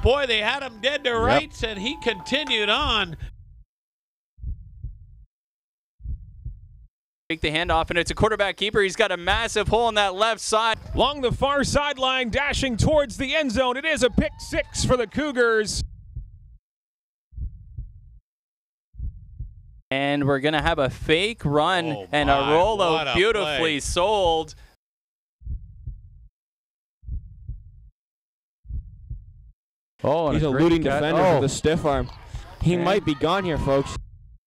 Boy, they had him dead to rights, and he continued on. Take the handoff, and it's a quarterback keeper. He's got a massive hole on that left side. Along the far sideline, dashing towards the end zone. It is a pick six for the Cougars. And we're going to have a fake run and a rollout beautifully sold. Oh, he's a eluding defender with a stiff arm. He might be gone here, folks.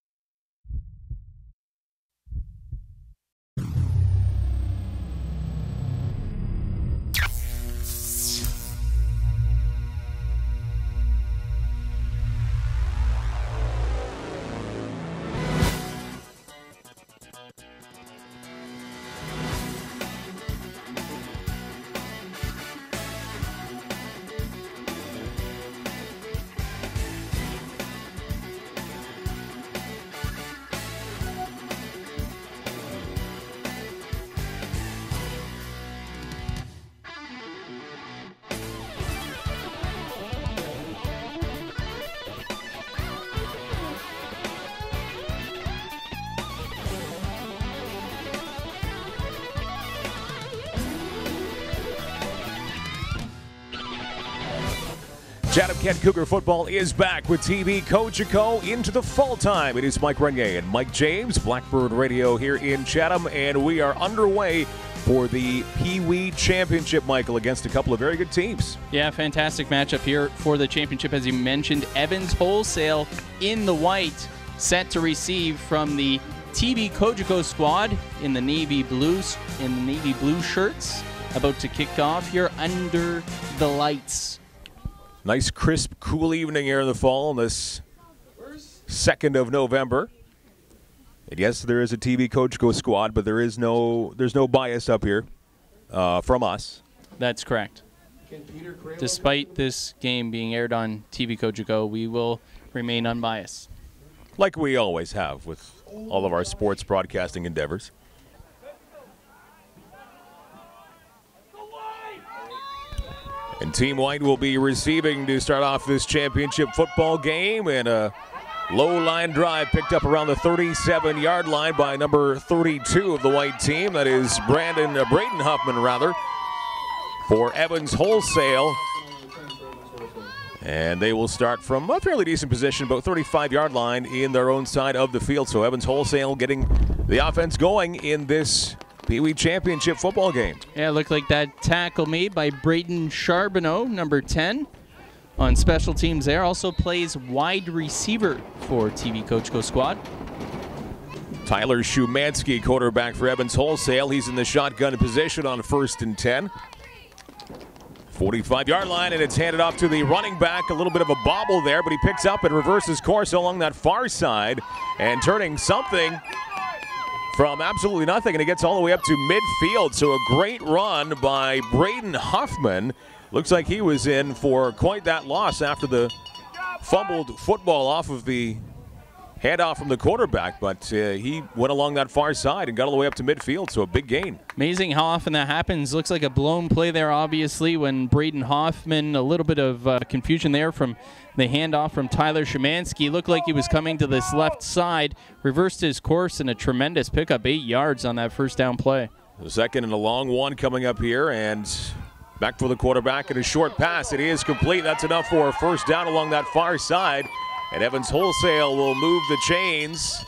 Chatham-Kent Cougar football is back with TV Cogeco into the fall time. It is Mike Renier and Mike James, Blackbird Radio here in Chatham, and we are underway for the Pee Wee Championship, Michael, against a couple of very good teams. Yeah, fantastic matchup here for the championship. As you mentioned, Evans Wholesale in the white, set to receive from the TV Cogeco squad in the navy blue shirts, about to kick off here under the lights. Nice, crisp, cool evening here in the fall on this 2nd of November. And yes, there is a TV Cogeco squad, but there's no bias up here from us. That's correct. Despite this game being aired on TV Cogeco, we will remain unbiased. Like we always have with all of our sports broadcasting endeavors. And Team White will be receiving to start off this championship football game, and a low line drive picked up around the 37-yard line by number 32 of the white team. That is Braden Huffman, rather, for Evans Wholesale. And they will start from a fairly decent position, about 35-yard line in their own side of the field. So Evans Wholesale getting the offense going in this Pee Wee Championship football game. Yeah, it looked like that tackle made by Braden Charbonneau, number 10, on special teams there. Also plays wide receiver for TV Cogeco squad. Tyler Shumansky, quarterback for Evans Wholesale. He's in the shotgun position on 1st and 10. 45-yard line, and it's handed off to the running back. A little bit of a bobble there, but he picks up and reverses course along that far side and turning something from absolutely nothing, and it gets all the way up to midfield. So a great run by Braden Huffman. Looks like he was in for quite that loss after the fumbled football off of the handoff from the quarterback, but he went along that far side and got all the way up to midfield, so a big gain. Amazing how often that happens. Looks like a blown play there, obviously, when Braden Huffman, a little bit of confusion there from the handoff from Tyler Shumansky. Looked like he was coming to this left side, reversed his course, and a tremendous pickup, 8 yards on that first down play. The second and a long one coming up here, and back for the quarterback and a short pass. It is complete. That's enough for a first down along that far side. And Evans Wholesale will move the chains.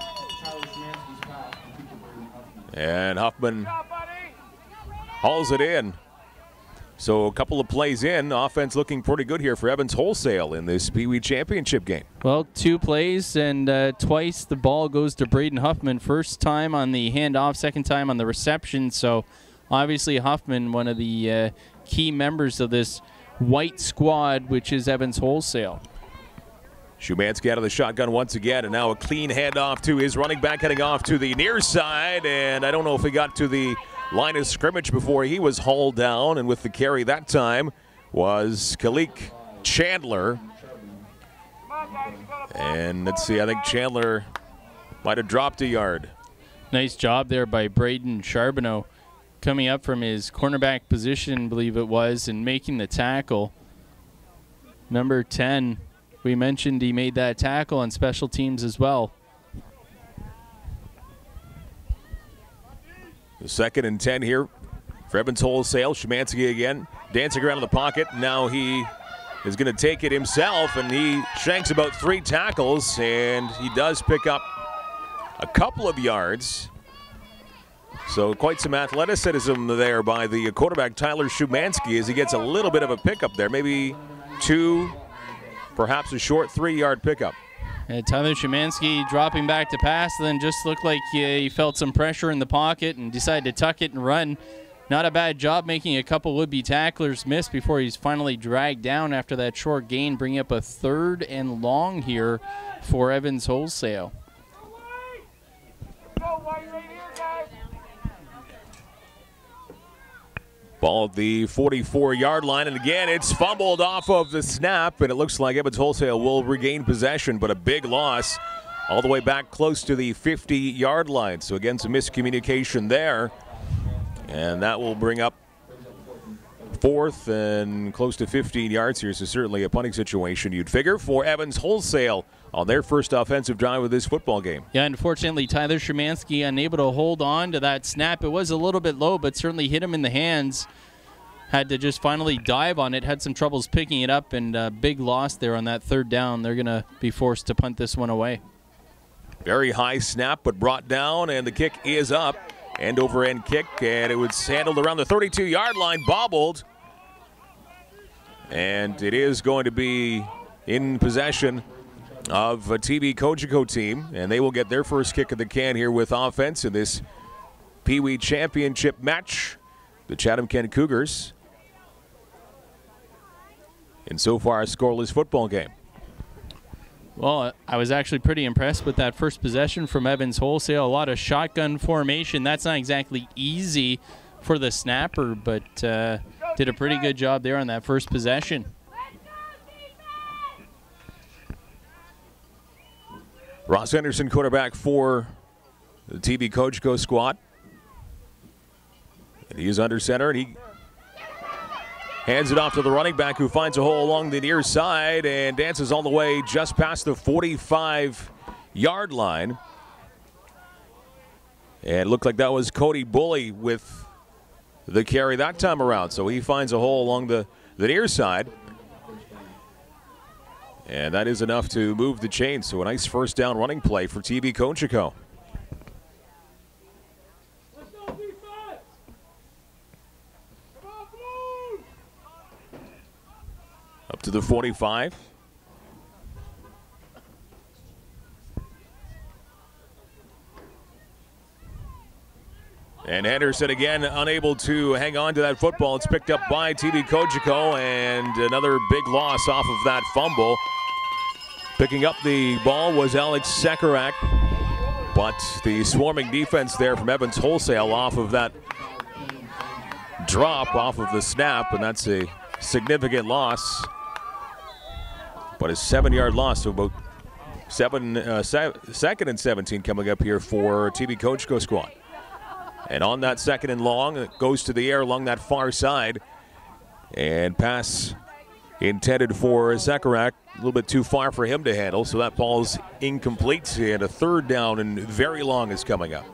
And Huffman hauls it in. So a couple of plays in. Offense looking pretty good here for Evans Wholesale in this Pee Wee Championship game. Well, 2 plays, and twice the ball goes to Braden Huffman. First time on the handoff, second time on the reception. So obviously Huffman, one of the key members of this white squad, which is Evans Wholesale. Shumansky out of the shotgun once again, and now a clean handoff to his running back heading off to the near side, and I don't know if he got to the line of scrimmage before he was hauled down, and with the carry that time was Kalik Chandler. And let's see, I think Chandler might have dropped a yard. Nice job there by Braden Charbonneau, coming up from his cornerback position, I believe it was, and making the tackle. Number 10. We mentioned he made that tackle on special teams as well. The 2nd and 10 here for Evans Wholesale. Szymanski again dancing around in the pocket. Now he is going to take it himself, and he shanks about 3 tackles, and he does pick up a couple of yards. So quite some athleticism there by the quarterback, Tyler Szymanski, as he gets a little bit of a pickup there. Maybe 2, perhaps a short 3-yard pickup. Tyler Szymanski dropping back to pass, then just looked like he felt some pressure in the pocket and decided to tuck it and run. Not a bad job making a couple would-be tacklers miss before he's finally dragged down after that short gain, bringing up a 3rd and long here for Evans Wholesale. Ball at the 44-yard line, and again, it's fumbled off of the snap, and it looks like Evans Wholesale will regain possession, but a big loss all the way back close to the 50-yard line. So again, some miscommunication there, and that will bring up 4th and close to 15 yards here. So certainly a punting situation, you'd figure, for Evans Wholesale on their first offensive drive of this football game. Yeah, unfortunately, Tyler Szymanski unable to hold on to that snap. It was a little bit low, but certainly hit him in the hands. Had to just finally dive on it. Had some troubles picking it up, and a big loss there on that 3rd down. They're going to be forced to punt this one away. Very high snap, but brought down, and the kick is up. End-over-end kick, and it was handled around the 32-yard line, bobbled. And it is going to be in possession of a TB Cogeco team, and they will get their first kick of the can here with offense in this Pee Wee Championship match. The Chatham-Kent Cougars, in so far a scoreless football game. Well, I was actually pretty impressed with that first possession from Evans Wholesale. A lot of shotgun formation. That's not exactly easy for the snapper, but did a pretty good job there on that first possession. Ross Henderson, quarterback for the TB Cogeco squad. And he is under center, and he hands it off to the running back, who finds a hole along the near side and dances all the way just past the 45-yard line. And it looked like that was Cody Bully with the carry that time around. So he finds a hole along the near side. And that is enough to move the chain. So a nice first down running play for TB Cogeco. Up to the 45. And Henderson again unable to hang on to that football. It's picked up by TB Cogeco, and another big loss off of that fumble. Picking up the ball was Alex Sekarak, but the swarming defense there from Evans Wholesale off of that drop off of the snap, and that's a significant loss. But a 7-yard loss, so about 2nd and 17 coming up here for TB Cogeco squad. And on that 2nd and long, it goes to the air along that far side. And pass intended for Sekarak, a little bit too far for him to handle, so that ball's incomplete, and a 3rd down and very long is coming up.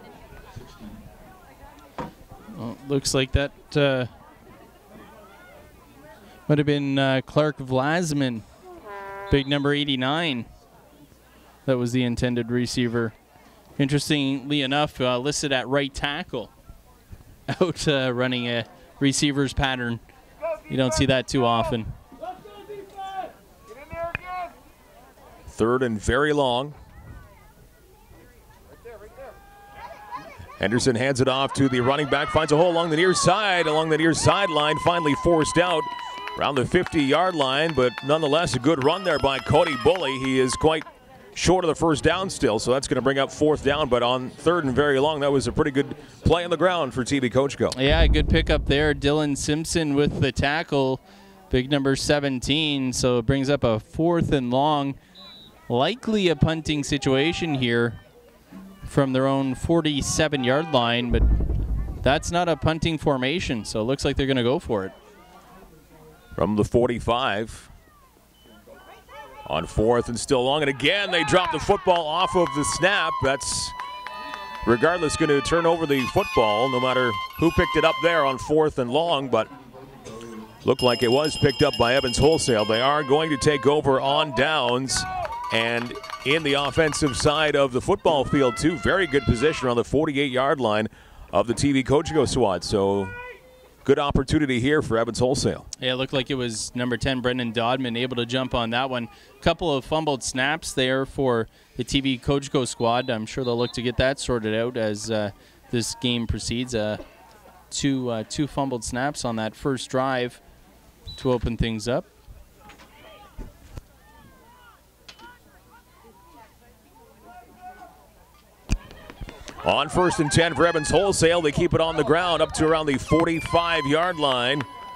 Well, looks like that might have been Clark Vlasman. Big number 89. That was the intended receiver. Interestingly enough, listed at right tackle. Out running a receiver's pattern. You don't see that too often. 3rd and very long. Henderson hands it off to the running back, finds a hole along the near sideline, finally forced out around the 50-yard line, but nonetheless a good run there by Cody Bully. He is quite short of the first down still, so that's going to bring up 4th down, but on 3rd and very long, that was a pretty good play on the ground for TB Cogeco. Yeah, good pickup there. Dylan Simpson with the tackle, big number 17, so it brings up a 4th and long. Likely a punting situation here from their own 47-yard line, but that's not a punting formation, so it looks like they're going to go for it. From the 45, On 4th and still long, and again they drop the football off of the snap. That's regardless going to turn over the football no matter who picked it up there on 4th and long, but looked like it was picked up by Evans Wholesale. They are going to take over on downs and in the offensive side of the football field too. Very good position on the 48-yard line of the TV Cogeco squad. So good opportunity here for Evans Wholesale. Yeah, it looked like it was number 10, Brendan Dodman, able to jump on that one. Couple of fumbled snaps there for the TV Cogeco squad. I'm sure they'll look to get that sorted out as this game proceeds. Two fumbled snaps on that first drive to open things up. On 1st and 10 for Evans Wholesale, they keep it on the ground up to around the 45-yard line.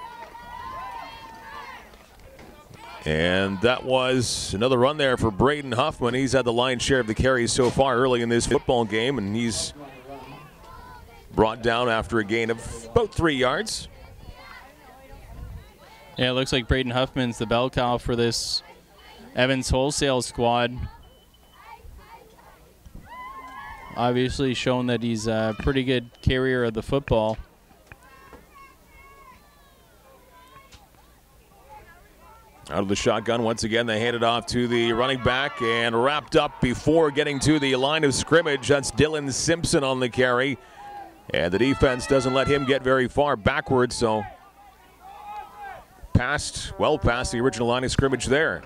And that was another run there for Braden Huffman. He's had the lion's share of the carries so far early in this football game, and he's brought down after a gain of about 3 yards. Yeah, it looks like Braden Huffman's the bell cow for this Evans Wholesale squad. Obviously shown that he's a pretty good carrier of the football. Out of the shotgun once again, they hand it off to the running back and wrapped up before getting to the line of scrimmage. That's Dylan Simpson on the carry. And the defense doesn't let him get very far backwards, so well past the original line of scrimmage there.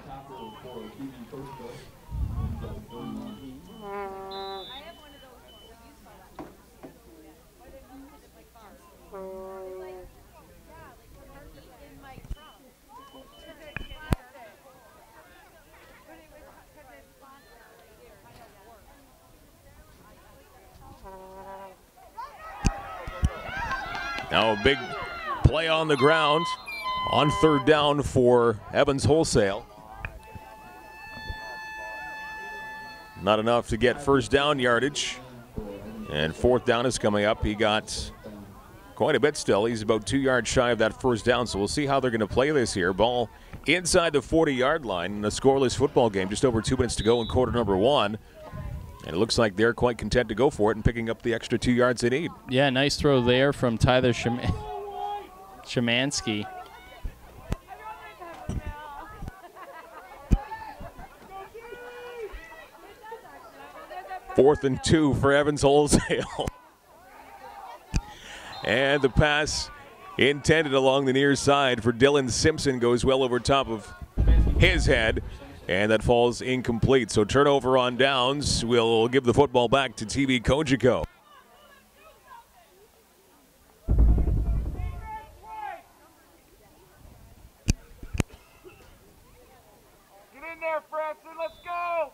Now a big play on the ground on 3rd down for Evans Wholesale. Not enough to get 1st down yardage. And 4th down is coming up. He got quite a bit still. He's about 2 yards shy of that 1st down. So we'll see how they're going to play this here. Ball inside the 40-yard line in a scoreless football game. Just over 2 minutes to go in quarter number 1. And it looks like they're quite content to go for it and picking up the extra 2 yards they need. Yeah, nice throw there from Tyler Szymanski. Fourth and 2 for Evans Wholesale. And the pass intended along the near side for Dylan Simpson goes well over top of his head. And that falls incomplete. So turnover on downs. We'll give the football back to TV Cogeco. Get in there, Franson. Let's go.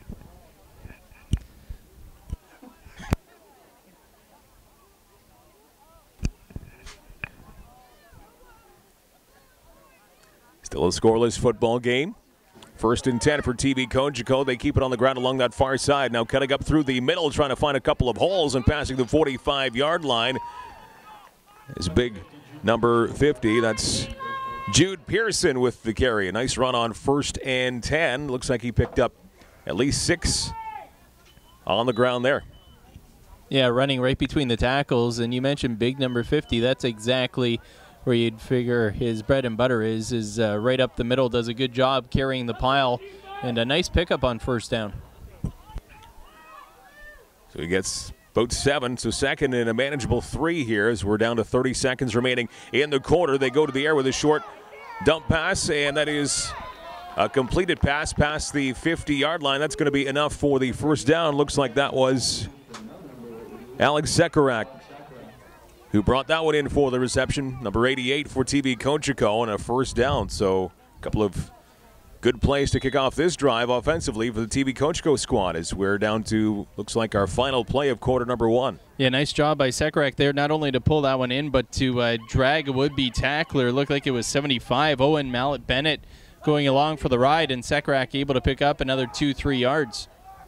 Still a scoreless football game. 1st and 10 for TV Cogeco. They keep it on the ground along that far side. Now cutting up through the middle, trying to find a couple of holes and passing the 45-yard line is big number 50. That's Jude Pearson with the carry. A nice run on 1st and 10. Looks like he picked up at least 6 on the ground there. Yeah, running right between the tackles. And you mentioned big number 50. That's exactly where you'd figure his bread and butter is right up the middle. Does a good job carrying the pile, and a nice pickup on 1st down. So he gets about 7, so 2nd and a manageable 3 here as we're down to 30 seconds remaining in the quarter. They go to the air with a short dump pass, and that is a completed pass past the 50-yard line. That's going to be enough for the 1st down. Looks like that was Alex Sekarak who brought that one in for the reception. Number 88 for TV Cogeco, and a 1st down. So a couple of good plays to kick off this drive offensively for the TV Cogeco squad as we're down to, looks like, our final play of quarter number 1. Yeah, nice job by Sekarak there, not only to pull that one in, but to drag a would-be tackler. It looked like it was 75. Owen Mallet Bennett going along for the ride, and Sekarak able to pick up another 2-3 yards.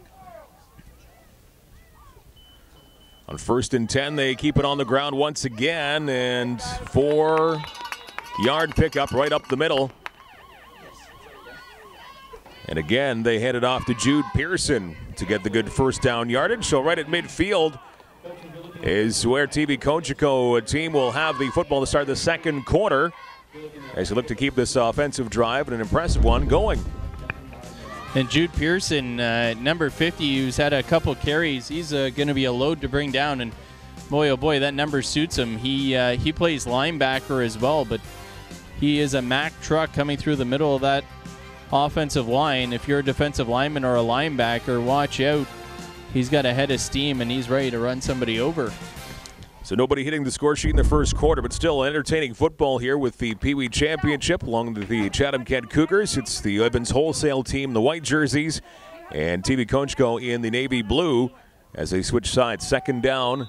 On 1st and 10, they keep it on the ground once again, and 4-yard pickup right up the middle. And again, they hand it off to Jude Pearson to get the good first down yardage. So right at midfield is where TV Cogeco team will have the football to start the second quarter as they look to keep this offensive drive and an impressive one going. And Jude Pearson, number 50, who's had a couple carries, he's going to be a load to bring down. And boy, oh boy, that number suits him. He plays linebacker as well, but he is a Mack truck coming through the middle of that offensive line. If you're a defensive lineman or a linebacker, watch out. He's got a head of steam, and he's ready to run somebody over. So nobody hitting the score sheet in the first quarter, but still entertaining football here with the Pee Wee Championship along with the Chatham-Kent Cougars. It's the Evans Wholesale team, the white jerseys, and TV Cogeco in the navy blue as they switch sides. Second down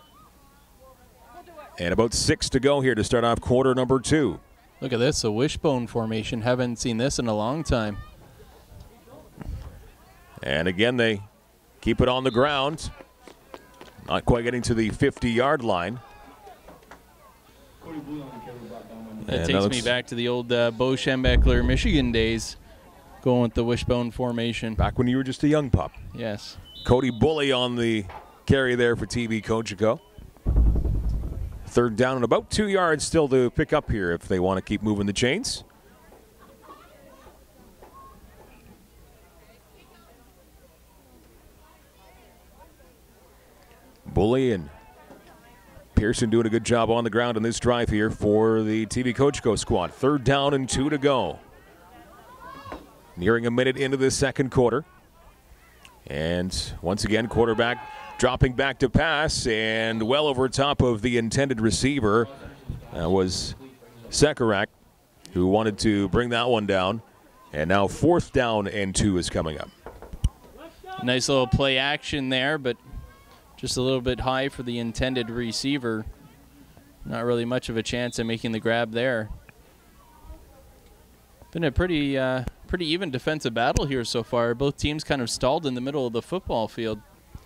and about 6 to go here to start off quarter number 2. Look at this, a wishbone formation. Haven't seen this in a long time. And again, they keep it on the ground. Not quite getting to the 50-yard line. That takes me back to the old Bo Schembechler, Michigan days, going with the wishbone formation. Back when you were just a young pup. Yes. Cody Bully on the carry there for TV Cogeco. Third down and about 2 yards still to pick up here if they want to keep moving the chains. Bully and Pearson doing a good job on the ground on this drive here for the TV Cogeco squad. Third down and 2 to go. Nearing a minute into the second quarter. And once again, quarterback dropping back to pass and well over top of the intended receiver. That was Sekarak, who wanted to bring that one down. And now fourth down and 2 is coming up. Nice little play action there, but just a little bit high for the intended receiver. Not really much of a chance of making the grab there. Been a pretty even defensive battle here so far. Both teams kind of stalled in the middle of the football field.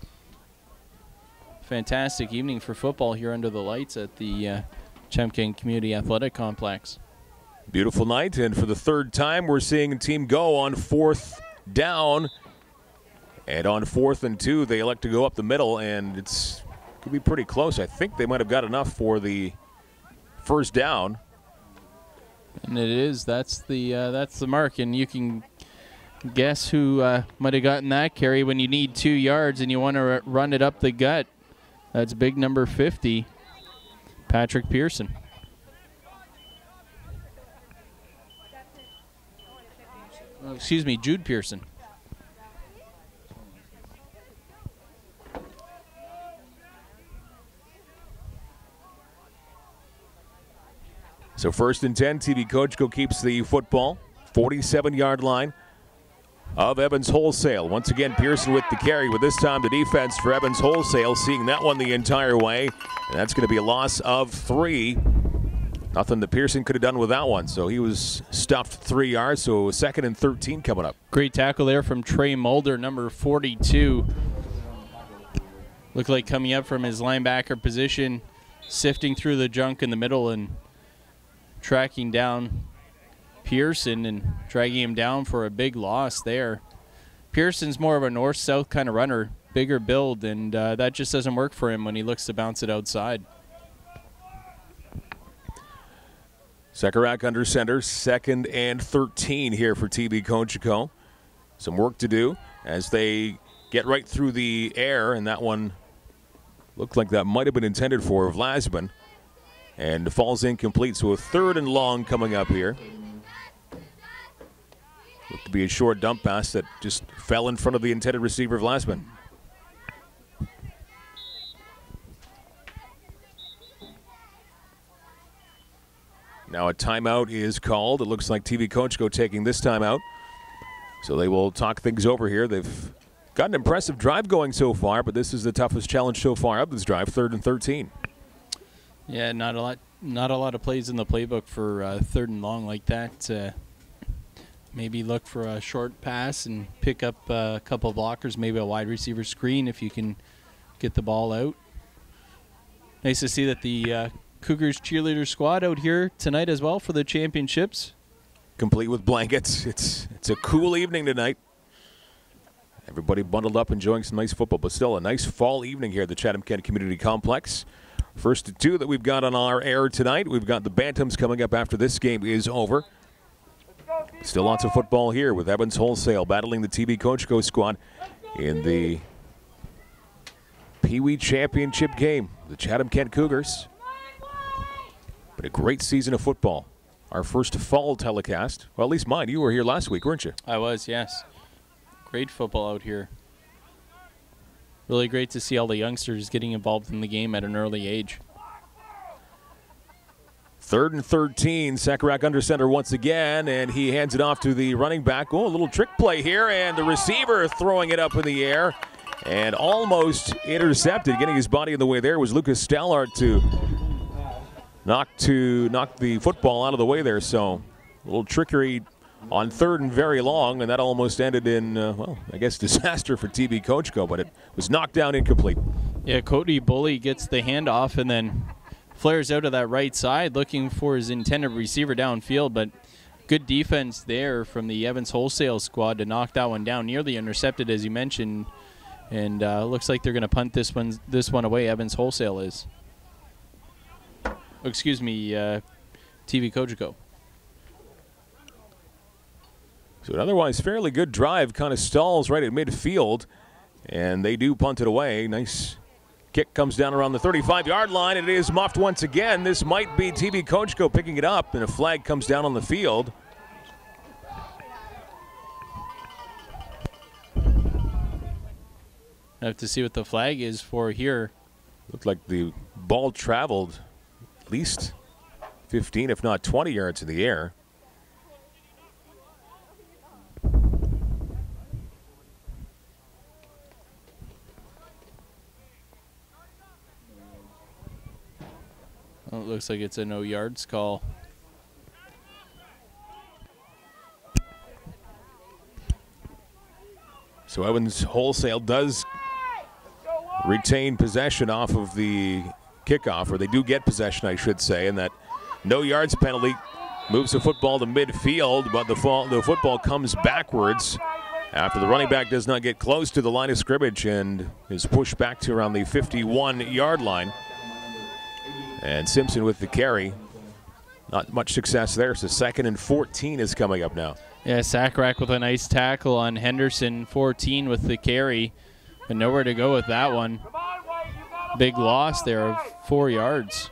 Fantastic evening for football here under the lights at the Chemkin Community Athletic Complex. Beautiful night, and for the third time we're seeing a team go on fourth down. And on 4th and 2, they elect to go up the middle, and it's could be pretty close. I think they might have got enough for the first down. And it is. That's the mark, and you can guess who might have gotten that carry when you need 2 yards and you want to run it up the gut. That's big number 50, Patrick Pearson. Oh, excuse me, Jude Pearson. So 1st and 10, TV Cogeco keeps the football. 47-yard line of Evans Wholesale. Once again, Pearson with the carry, but this time the defense for Evans Wholesale seeing that one the entire way. And that's going to be a loss of 3. Nothing that Pearson could have done with that one. So he was stuffed 3 yards, so 2nd and 13 coming up. Great tackle there from Trey Mulder, number 42. Looked like coming up from his linebacker position, sifting through the junk in the middle and tracking down Pearson and dragging him down for a big loss there. Pearson's more of a north-south kind of runner, bigger build, and that just doesn't work for him when he looks to bounce it outside. Sekarak under center, 2nd and 13 here for TV Cogeco. Some work to do as they get right through the air, and that one looked like that might have been intended for Vlasman. And falls incomplete, so a 3rd and long coming up here. Looked to be a short dump pass that just fell in front of the intended receiver, Vlasman. Now a timeout is called. It looks like TV Cogeco taking this timeout. So they will talk things over here. They've got an impressive drive going so far, but this is the toughest challenge so far of this drive, 3rd and 13. Yeah, not a lot of plays in the playbook for 3rd and long like that. Maybe look for a short pass and pick up a couple of blockers, maybe a wide receiver screen if you can get the ball out. Nice to see that the Cougars cheerleader squad out here tonight as well for the championships. complete with blankets. It's a cool evening tonight. Everybody bundled up, enjoying some nice football, but still a nice fall evening here at the Chatham-Kent Community Complex. First two that we've got on our air tonight. We've got the Bantams coming up after this game is over. Still lots of football here with Evans Wholesale battling the TB Cogeco squad in the Pee Wee Championship game. The Chatham-Kent Cougars. But a great season of football. Our first fall telecast. Well, at least mine. You were here last week, weren't you? I was, yes. Great football out here. Really great to see all the youngsters getting involved in the game at an early age. 3rd and 13. Sakarak under center once again, and he hands it off to the running back. Oh, a little trick play here, and the receiver throwing it up in the air and almost intercepted. Getting his body in the way there was Lucas Stallard to knock the football out of the way there. So a little trickery on 3rd and very long, and that almost ended in, well, I guess disaster for TB Cogeco, but it was knocked down incomplete. Yeah, Cody Bully gets the handoff and then flares out of that right side looking for his intended receiver downfield, but good defense there from the Evans Wholesale squad to knock that one down. Nearly intercepted, as you mentioned, and looks like they're going to punt this one away. Evans Wholesale is. Oh, excuse me, TB Cogeco. So an otherwise fairly good drive kind of stalls right at midfield, and they do punt it away. Nice kick comes down around the 35-yard line. It is muffed once again. This might be TB Cogeco picking it up, and a flag comes down on the field. I have to see what the flag is for here. Looked like the ball traveled at least 15, if not 20 yards in the air. Well, it looks like it's a no yards call. So Evans Wholesale does retain possession off of the kickoff, or they do get possession, I should say, and that no yards penalty moves the football to midfield, but the football comes backwards after the running back does not get close to the line of scrimmage and is pushed back to around the 51-yard line. And Simpson with the carry. Not much success there, so 2nd and 14 is coming up now. Yeah, Sakarak with a nice tackle on Henderson, 14 with the carry, but nowhere to go with that one. Big loss there of 4 yards.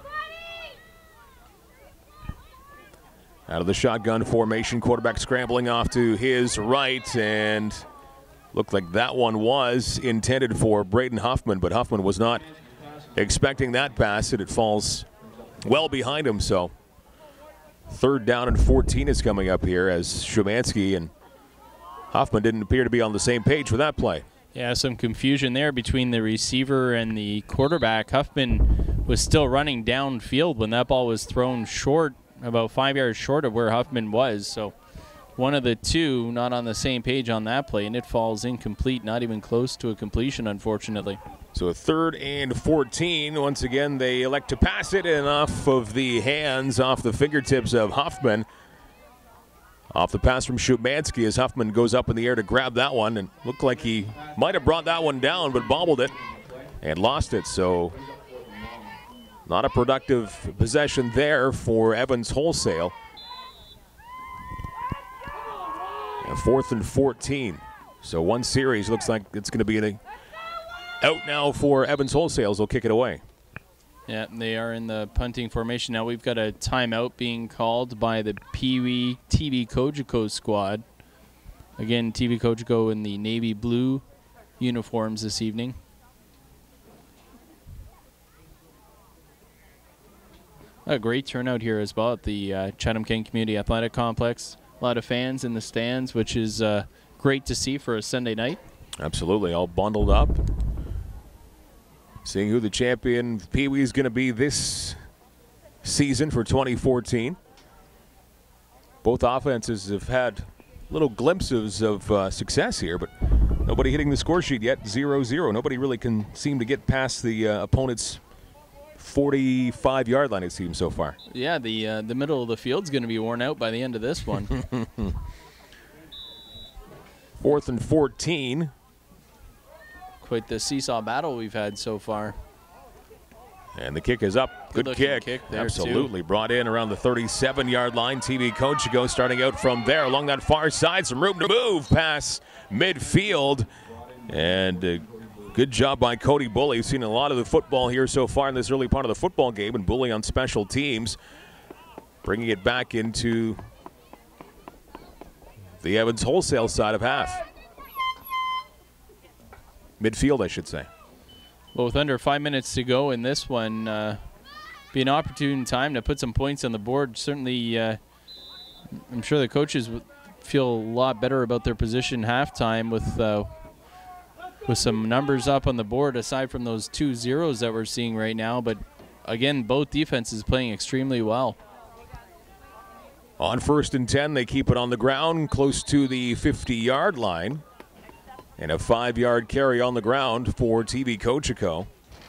Out of the shotgun formation, quarterback scrambling off to his right, and looked like that one was intended for Braden Huffman, but Huffman was not expecting that pass, and it falls well behind him. So 3rd down and 14 is coming up here as Szymanski and Huffman didn't appear to be on the same page for that play. Yeah, some confusion there between the receiver and the quarterback. Huffman was still running downfield when that ball was thrown short, about 5 yards short of where Huffman was. So one of the two not on the same page on that play, and it falls incomplete, not even close to a completion, unfortunately. So 3rd and 14. Once again, they elect to pass it, and off of the hands, off the fingertips of Huffman. Off the pass from Szymanski as Huffman goes up in the air to grab that one, and looked like he might have brought that one down, but bobbled it and lost it. So not a productive possession there for Evans Wholesale. And 4th and 14. So one series looks like it's going to be out now for Evans Wholesale. They'll kick it away. Yeah, they are in the punting formation. Now we've got a timeout being called by the Pee Wee TB Cogeco squad. Again, TB Cogeco in the navy blue uniforms this evening. A great turnout here as well at the Chatham-Kent Community Athletic Complex. A lot of fans in the stands, which is great to see for a Sunday night. Absolutely, all bundled up. Seeing who the champion Pee Wee is going to be this season for 2014. Both offenses have had little glimpses of success here, but nobody hitting the score sheet yet. 0-0. Nobody really can seem to get past the opponent's 45-yard line, it seems, so far. Yeah, the middle of the field's going to be worn out by the end of this one. 4th and 14. Quite the seesaw battle we've had so far. And the kick is up. Good Good-looking kick. kick there, Absolutely. Brought in around the 37-yard line. TV Cogeco starting out from there along that far side. Some room to move past midfield. And good job by Cody Bully. We've seen a lot of the football here so far in this early part of the football game. And Bully on special teams, bringing it back into the Evans Wholesale side of half. Midfield, I should say. Well, with under 5 minutes to go in this one, be an opportune time to put some points on the board. Certainly, I'm sure the coaches would feel a lot better about their position halftime with some numbers up on the board aside from those 2 zeros that we're seeing right now. But again, both defenses playing extremely well. On 1st and 10, they keep it on the ground close to the 50-yard line. And a 5-yard carry on the ground for TV Cogeco.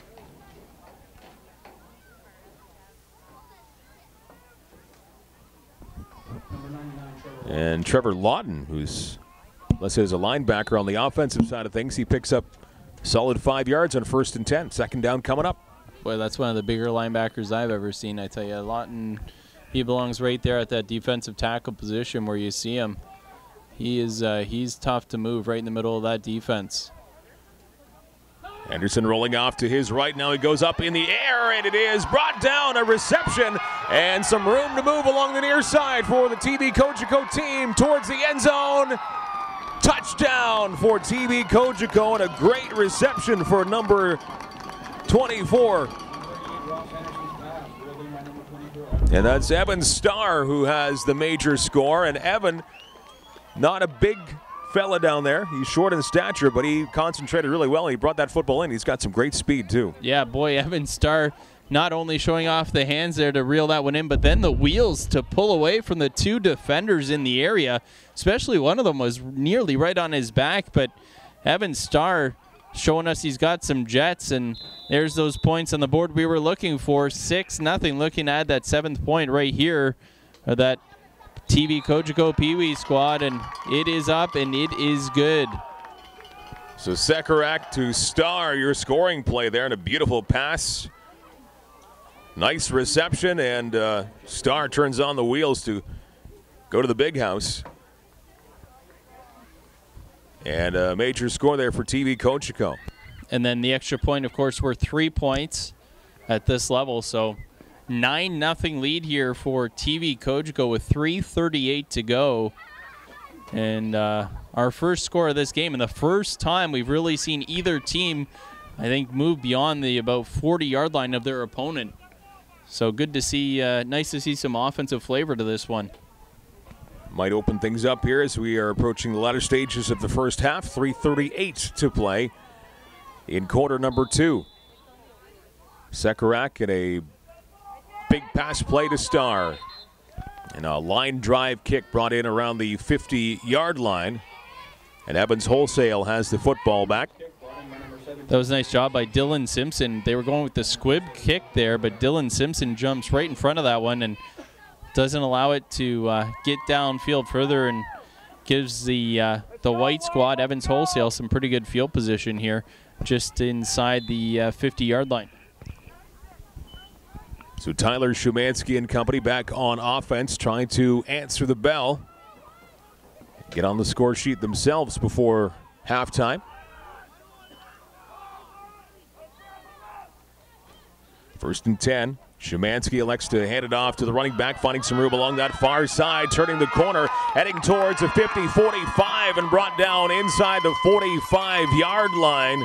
And Trevor Lawton, who's, let's say, is a linebacker on the offensive side of things, he picks up solid 5 yards on 1st and 10. 2nd down coming up. Boy, that's one of the bigger linebackers I've ever seen. I tell you, Lawton, he belongs right there at that defensive tackle position where you see him. He's tough to move right in the middle of that defense. Anderson rolling off to his right. Now he goes up in the air, and it is brought down. A reception and some room to move along the near side for the TV Cogeco team towards the end zone. Touchdown for TV Cogeco, and a great reception for number 24. And that's Evan Starr who has the major score. And Evan, not a big fella down there. He's short in stature, but he concentrated really well. He brought that football in. He's got some great speed, too. Yeah, boy, Evan Starr not only showing off the hands there to reel that one in, but then the wheels to pull away from the 2 defenders in the area. Especially one of them was nearly right on his back, but Evan Starr showing us he's got some jets, and there's those points on the board we were looking for. 6-0, looking at that 7th point right here, or that TV Cogeco Pee-wee squad, and it is up and it is good. So Sekarak to Starr, your scoring play there, and a beautiful pass. Nice reception, and Starr turns on the wheels to go to the big house. And a major score there for TV Cogeco. And then the extra point, of course, were 3 points at this level, so 9-0 lead here for TV Cogeco with 3:38 to go. And our first score of this game, and the first time we've really seen either team, I think, move beyond the about 40-yard line of their opponent. So good to see, nice to see some offensive flavor to this one. Might open things up here as we are approaching the latter stages of the first half. 3:38 to play in quarter number 2. Sekarak and a big pass play to Starr. And a line drive kick brought in around the 50-yard line. And Evans Wholesale has the football back. That was a nice job by Dylan Simpson. They were going with the squib kick there, but Dylan Simpson jumps right in front of that one and doesn't allow it to get downfield further, and gives the white squad, Evans Wholesale, some pretty good field position here just inside the 50-yard line. So Tyler Shumansky and company back on offense, trying to answer the bell. Get on the score sheet themselves before halftime. First and 10. Shumansky elects to hand it off to the running back, finding some room along that far side, turning the corner, heading towards the 50-45, and brought down inside the 45-yard line.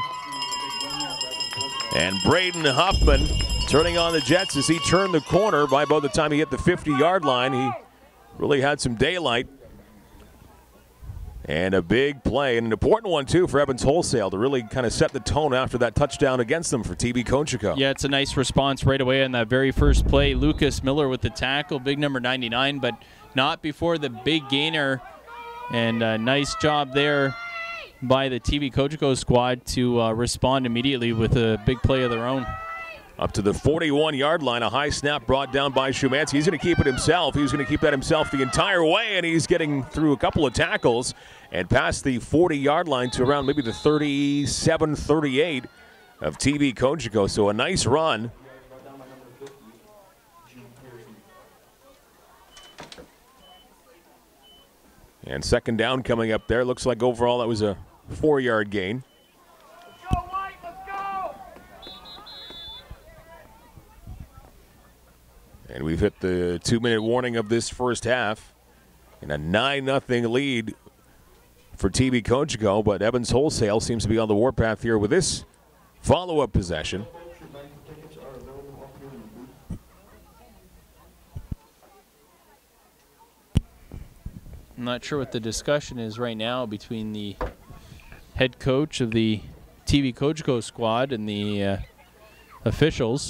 And Braden Huffman turning on the Jets as he turned the corner. By the time he hit the 50-yard line, he really had some daylight. And a big play, and an important one, too, for Evans Wholesale to really kind of set the tone after that touchdown against them for TV Cogeco. Yeah, it's a nice response right away on that very first play. Lucas Miller with the tackle, big number 99, but not before the big gainer. And a nice job there by the TV Cogeco squad to respond immediately with a big play of their own. Up to the 41-yard line, a high snap brought down by Shumansky. He's going to keep it himself. He's going to keep that himself the entire way, and he's getting through a couple of tackles and past the 40-yard line to around maybe the 37, 38 of TB Cogeco. So a nice run. And second down coming up there. Looks like overall that was a 4-yard gain. Let's go, White, let's go! And we've hit the 2-minute warning of this first half. And a 9-0 lead for TB Cogeco, but Evans Wholesale seems to be on the warpath here with this follow-up possession. I'm not sure what the discussion is right now between the head coach of the TB Cogeco squad and the officials.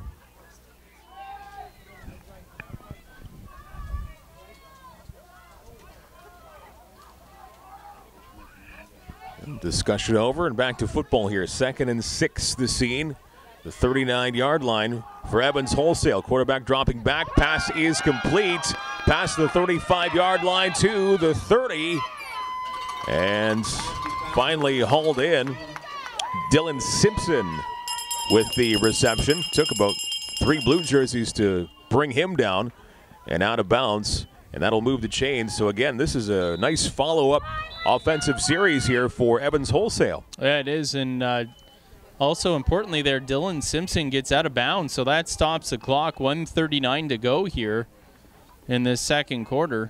Discussion over and back to football here. 2nd and 6 the scene. The 39-yard line for Evans Wholesale. Quarterback dropping back. Pass is complete. Past the 35-yard line to the 30. And finally hauled in. Dylan Simpson with the reception. Took about 3 blue jerseys to bring him down and out of bounds. And that'll move the chains. So again, this is a nice follow-up offensive series here for Evans Wholesale. Yeah, it is. And also importantly there, Dylan Simpson gets out of bounds. So that stops the clock. 1:39 to go here in this second quarter.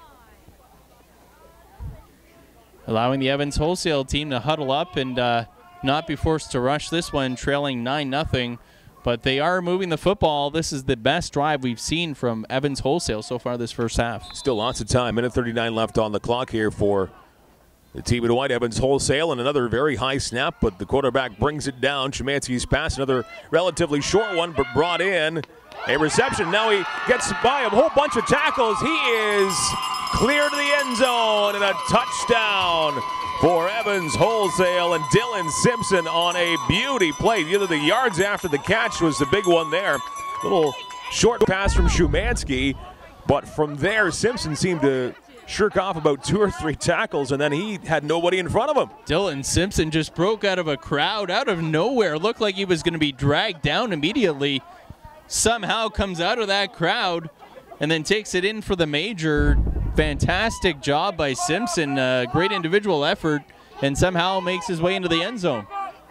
Allowing the Evans Wholesale team to huddle up and not be forced to rush this one, trailing 9-0. But they are moving the football. This is the best drive we've seen from Evans Wholesale so far this first half. Still lots of time. 1:39 left on the clock here for the team in white. Evans Wholesale, and another very high snap, but the quarterback brings it down. Shumansky's pass, another relatively short one, but brought in. A reception. Now he gets by a whole bunch of tackles. He is clear to the end zone, and a touchdown for Evans Wholesale, and Dylan Simpson on a beauty play. Either the yards after the catch was the big one there. Little short pass from Shumansky, but from there Simpson seemed to shirk off about 2 or 3 tackles, and then he had nobody in front of him. Dylan Simpson just broke out of a crowd out of nowhere. Looked like he was going to be dragged down immediately. Somehow comes out of that crowd and then takes it in for the major. Fantastic job by Simpson. Great individual effort, and somehow makes his way into the end zone.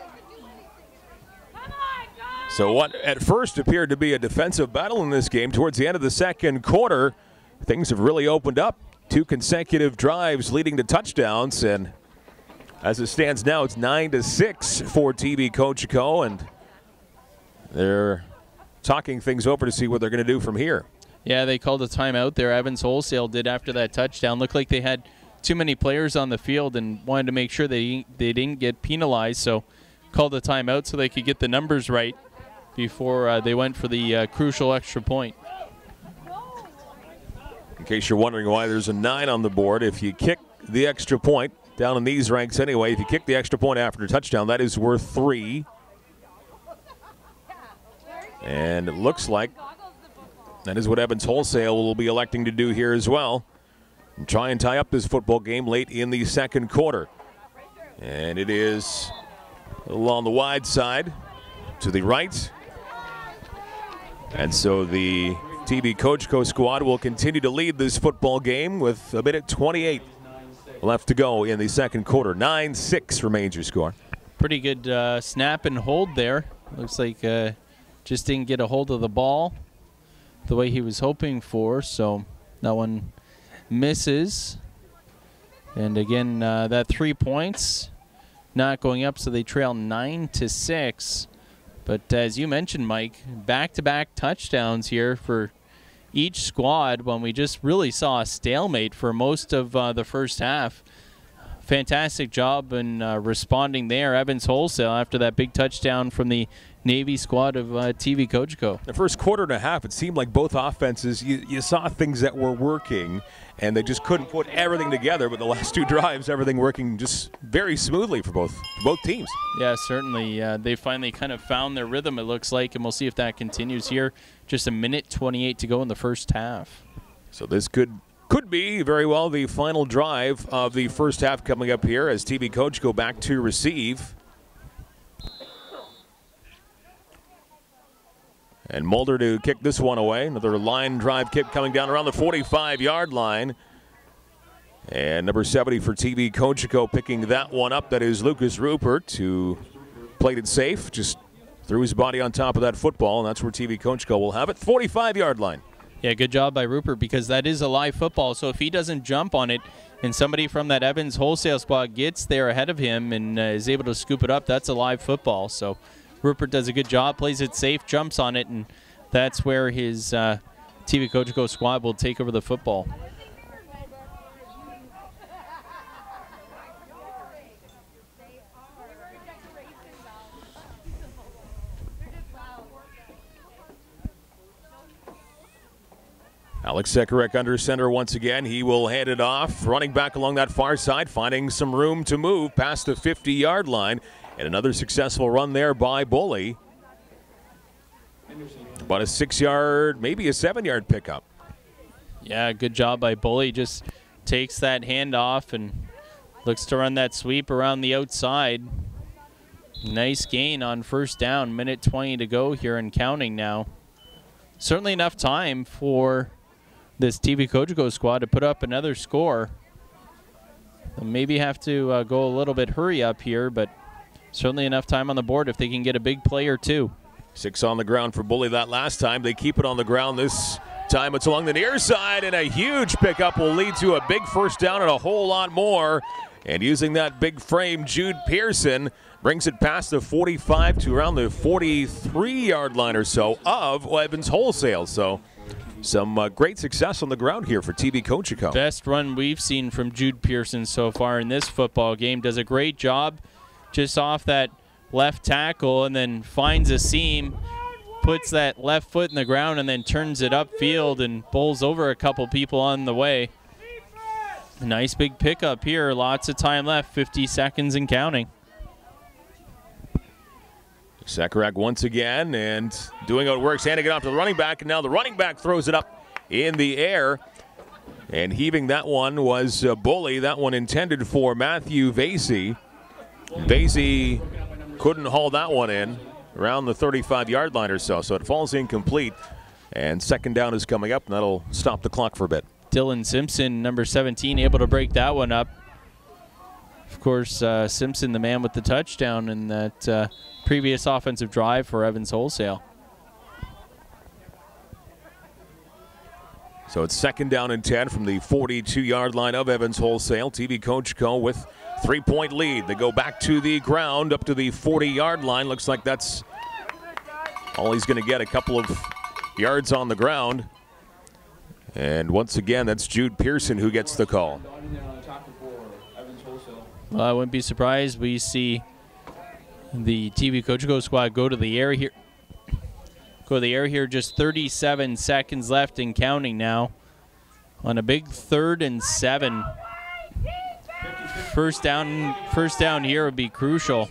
So what at first appeared to be a defensive battle in this game, towards the end of the second quarter, things have really opened up. 2 consecutive drives leading to touchdowns, and as it stands now, it's 9-6 for TB Cogeco, and they're talking things over to see what they're going to do from here. Yeah, they called a timeout there. Evans Wholesale did after that touchdown. Looked like they had too many players on the field and wanted to make sure they didn't get penalized, so called a timeout so they could get the numbers right before they went for the crucial extra point. In case you're wondering why there's a 9 on the board, if you kick the extra point, down in these ranks anyway, if you kick the extra point after a touchdown, that is worth 3. And it looks like that is what Evans Wholesale will be electing to do here as well, and try and tie up this football game late in the second quarter. And it is a little on the wide side to the right. And so the TB Cogeco squad will continue to lead this football game with a minute 28 left to go in the second quarter. 9-6 remains your score. Pretty good snap and hold there. Looks like just didn't get a hold of the ball the way he was hoping for, so that one misses. And again, that 3 points not going up, so they trail 9-6. But as you mentioned, Mike, back-to-back touchdowns here for each squad when we just really saw a stalemate for most of the first half. fantastic job in responding there. Evans Wholesale after that big touchdown from the Navy squad of TV Cogeco. The first quarter and a half, it seemed like both offenses, you saw things that were working, and they just couldn't put everything together. But the last 2 drives, everything working just very smoothly for both teams. Yeah, certainly. They finally kind of found their rhythm, it looks like, and we'll see if that continues here. Just 1:28 to go in the first half. So this could be very well the final drive of the first half coming up here as TV Cogeco back to receive. And Mulder to kick this one away. Another line drive kick coming down around the 45-yard line. And number 70 for TV Cogeco picking that one up. That is Lucas Rupert, who played it safe, just threw his body on top of that football, and that's where TV Cogeco will have it. 45-yard line. Yeah, good job by Rupert because that is a live football. So if he doesn't jump on it and somebody from that Evans Wholesale spot gets there ahead of him and is able to scoop it up, that's a live football. So Rupert does a good job, plays it safe, jumps on it, and that's where his TV Cogeco squad will take over the football. Alex Sekarek under center once again. He will hand it off, running back along that far side, finding some room to move past the 50-yard line. And another successful run there by Bully. About a 6-yard, maybe a 7-yard pickup. Yeah, good job by Bully. Just takes that handoff and looks to run that sweep around the outside. Nice gain on first down. 1:20 to go here and counting now. Certainly enough time for this TV Cogeco squad to put up another score. They'll maybe have to go a little bit hurry up here, but certainly enough time on the board if they can get a big play or two. 6 on the ground for Bully that last time. They keep it on the ground this time. It's along the near side, and a huge pickup will lead to a big first down and a whole lot more. And using that big frame, Jude Pearson brings it past the 45 to around the 43-yard line or so of Evans Wholesale. So some great success on the ground here for TV Cogeco. Best run we've seen from Jude Pearson so far in this football game. Does a great job just off that left tackle and then finds a seam, puts that left foot in the ground and then turns it upfield and bowls over a couple people on the way. A nice big pickup here. Lots of time left, 50 seconds and counting. Sekarek once again and doing what works, handing it off to the running back, and now the running back throws it up in the air. And heaving that one was Bully. That one intended for Matthew Vasey. Vasey couldn't haul that one in around the 35-yard line or so, so it falls incomplete. And second down is coming up, and that'll stop the clock for a bit. Dylan Simpson, number 17, able to break that one up. Of course, Simpson, the man with the touchdown in that previous offensive drive for Evans Wholesale. So it's second down and 10 from the 42-yard line of Evans Wholesale. TV Cogeco with 3-point lead. They go back to the ground up to the 40-yard line. Looks like that's all he's going to get, a couple of yards on the ground. And once again, that's Jude Pearson who gets the call. Well, I wouldn't be surprised. We see the TV Cogeco squad go to the air here. Just 37 seconds left and counting now on a big 3rd and 7. First down here would be crucial.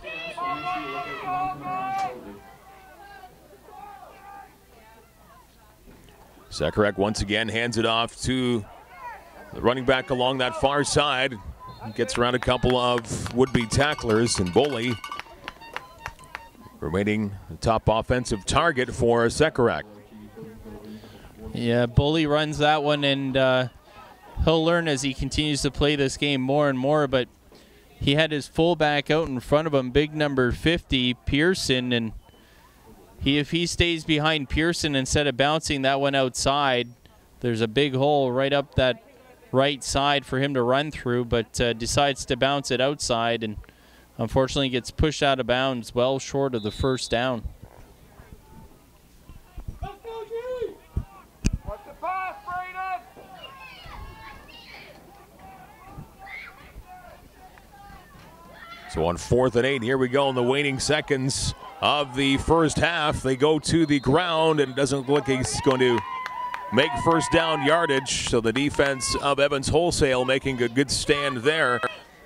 Sekarek once again hands it off to the running back along that far side. Gets around a couple of would-be tacklers, and Bully remaining the top offensive target for Sekarek. Yeah, Bully runs that one, and he'll learn as he continues to play this game more and more, but he had his fullback out in front of him, big number 50, Pearson, and if he stays behind Pearson instead of bouncing that one outside, there's a big hole right up that right side for him to run through, but decides to bounce it outside and unfortunately gets pushed out of bounds well short of the first down. What's the pass, Brayden? So on 4th and 8, here we go in the waning seconds of the first half. They go to the ground, and it doesn't look like he's going to make first down yardage. So the defense of Evans Wholesale making a good stand there.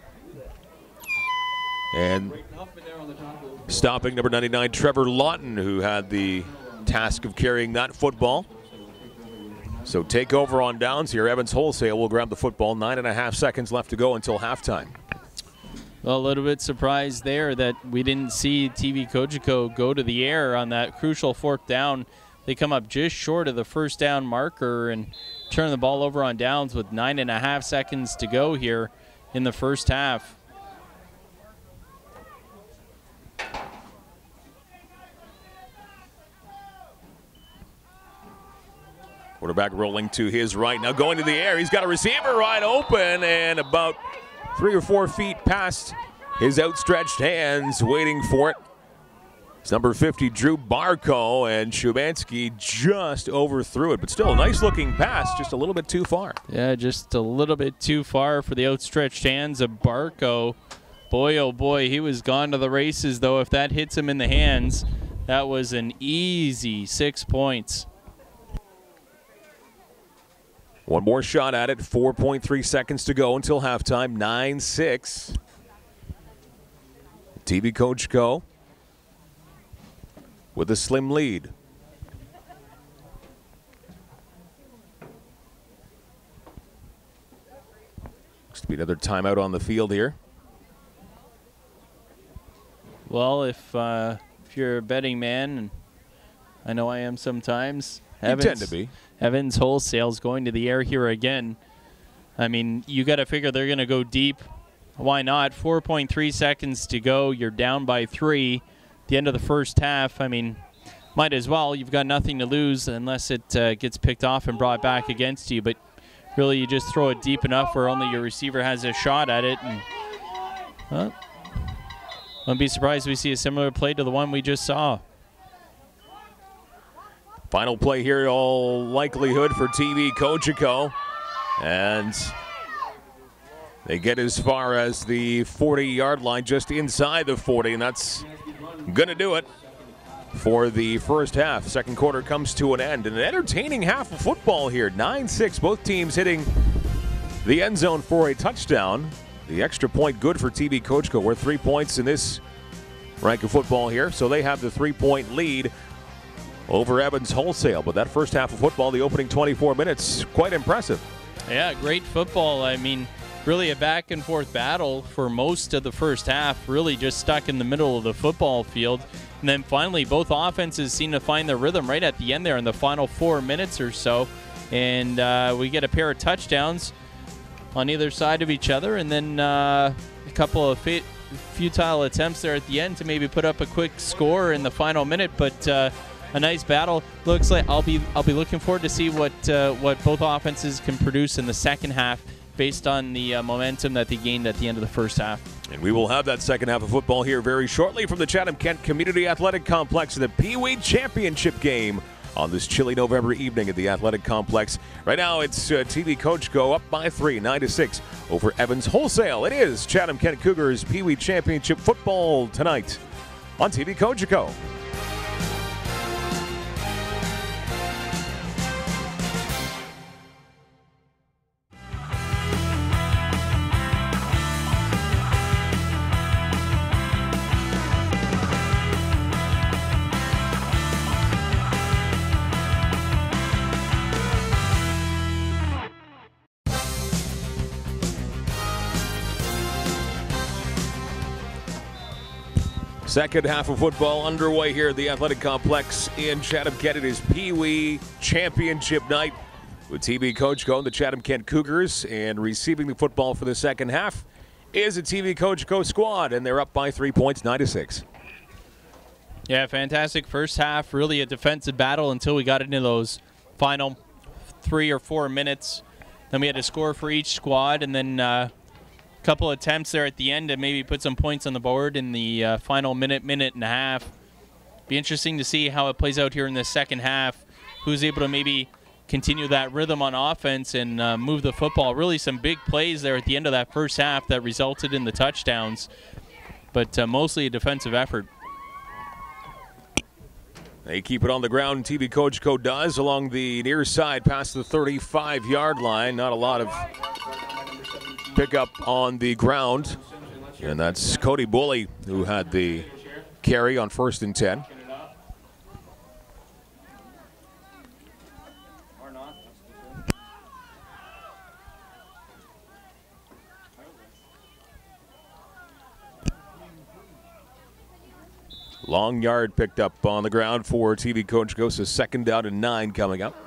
And stopping number 99, Trevor Lawton, who had the task of carrying that football. So take over on downs here. Evans Wholesale will grab the football. 9.5 seconds left to go until halftime. Well, a little bit surprised there that we didn't see TV Cogeco go to the air on that crucial 4th down. They come up just short of the first down marker and turn the ball over on downs with 9.5 seconds to go here in the first half. Quarterback rolling to his right. Now going to the air. He's got a receiver wide open and about 3 or 4 feet past his outstretched hands, waiting for it. It's number 50, Drew Barco, and Shubansky just overthrew it. But still a nice-looking pass, just a little bit too far. Yeah, just a little bit too far for the outstretched hands of Barco. Boy, oh boy, he was gone to the races, though. If that hits him in the hands, that was an easy 6 points. One more shot at it. 4.3 seconds to go until halftime. 9-6. TV Cogeco with a slim lead. Looks to be another timeout on the field here. Well, if you're a betting man, and I know I am sometimes, You tend to be. Evans Wholesale's going to the air here again. I mean, you got to figure they're going to go deep. Why not? 4.3 seconds to go. You're down by 3. The end of the first half. I mean, might as well. You've got nothing to lose unless it gets picked off and brought back against you. But really, you just throw it deep enough where only your receiver has a shot at it. And well, wouldn't be surprised if we see a similar play to the one we just saw. Final play here, all likelihood for TV Cogeco. And they get as far as the 40-yard line, just inside the 40, and that's going to do it for the first half. Second quarter comes to an end. An entertaining half of football here. 9-6, both teams hitting the end zone for a touchdown. The extra point good for TV Cogeco. We're 3 points in this rank of football here, so they have the 3-point lead over Evans Wholesale. But that first half of football, the opening 24 minutes, quite impressive. Yeah, great football. I mean, really a back-and-forth battle for most of the first half, really just stuck in the middle of the football field. And then finally, both offenses seem to find their rhythm right at the end there in the final 4 minutes or so. And we get a pair of touchdowns on either side of each other, and then a couple of futile attempts there at the end to maybe put up a quick score in the final minute. But a nice battle. Looks like I'll be looking forward to see what both offenses can produce in the second half based on the momentum that they gained at the end of the first half. And we will have that second half of football here very shortly from the Chatham-Kent Community Athletic Complex in the Pee-wee Championship game on this chilly November evening at the Athletic Complex. Right now, it's TV Cogeco up by 3, 9-6 over Evans Wholesale. It is Chatham-Kent Cougars Pee-wee Championship football tonight on TV Cogeco. Second half of football underway here at the Athletic Complex in Chatham-Kent. It is Pee-wee Championship night with TV Cogeco and the Chatham-Kent Cougars. And receiving the football for the second half is a TV Cogeco squad, and they're up by 3 points, 9-6. Yeah, fantastic first half. Really a defensive battle until we got into those final 3 or 4 minutes. Then we had to score for each squad, and then couple attempts there at the end to maybe put some points on the board in the final minute and a half. Be interesting to see how it plays out here in the second half. Who's able to maybe continue that rhythm on offense and move the football. Really some big plays there at the end of that first half that resulted in the touchdowns. but mostly a defensive effort. They keep it on the ground. TV Cogeco does along the near side past the 35-yard line. Not a lot of pickup on the ground. And that's Cody Bully who had the carry on 1st and 10. Long yard picked up on the ground for TV Cogeco. So 2nd down and 9 coming up.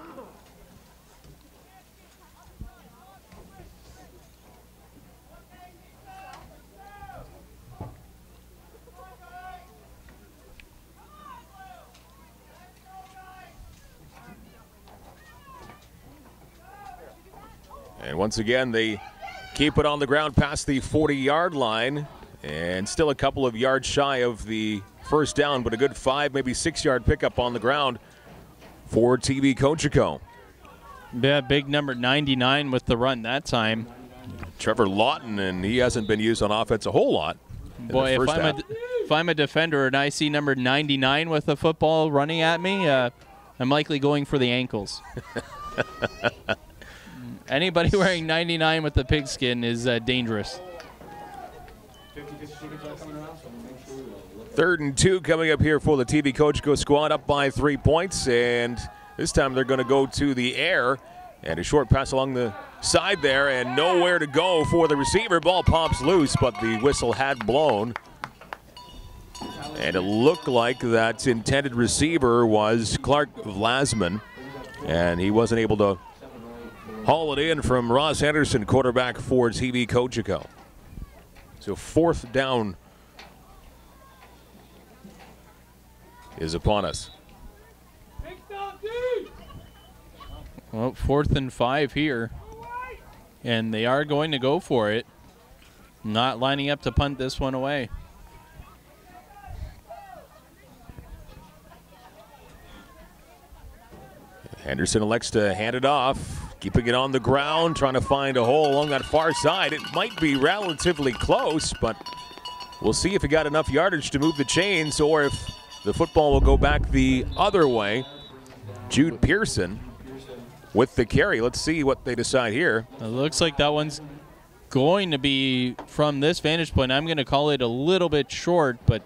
And once again, they keep it on the ground past the 40-yard line. And still a couple of yards shy of the 1st down, but a good 5, maybe 6-yard pickup on the ground for TV Cogeco. Yeah, big number 99 with the run that time. Trevor Lawton, and he hasn't been used on offense a whole lot. Boy, if I'm a defender and I see number 99 with the football running at me, I'm likely going for the ankles. Anybody wearing 99 with the pigskin is dangerous. 3rd and 2 coming up here for the TV Cogeco squad, up by 3 points, and this time they're going to go to the air, and a short pass along the side there, and nowhere to go for the receiver. Ball pops loose, but the whistle had blown, and it looked like that intended receiver was Clark Vlasman, and he wasn't able to haul it in from Ross Henderson, quarterback for TV Cogeco. So 4th down is upon us. Well, 4th and 5 here. And they are going to go for it. Not lining up to punt this one away. Henderson elects to hand it off, keeping it on the ground, trying to find a hole along that far side. It might be relatively close, but we'll see if he got enough yardage to move the chains or if the football will go back the other way. Jude Pearson with the carry. Let's see what they decide here. It looks like that one's going to be, from this vantage point, I'm going to call it a little bit short, but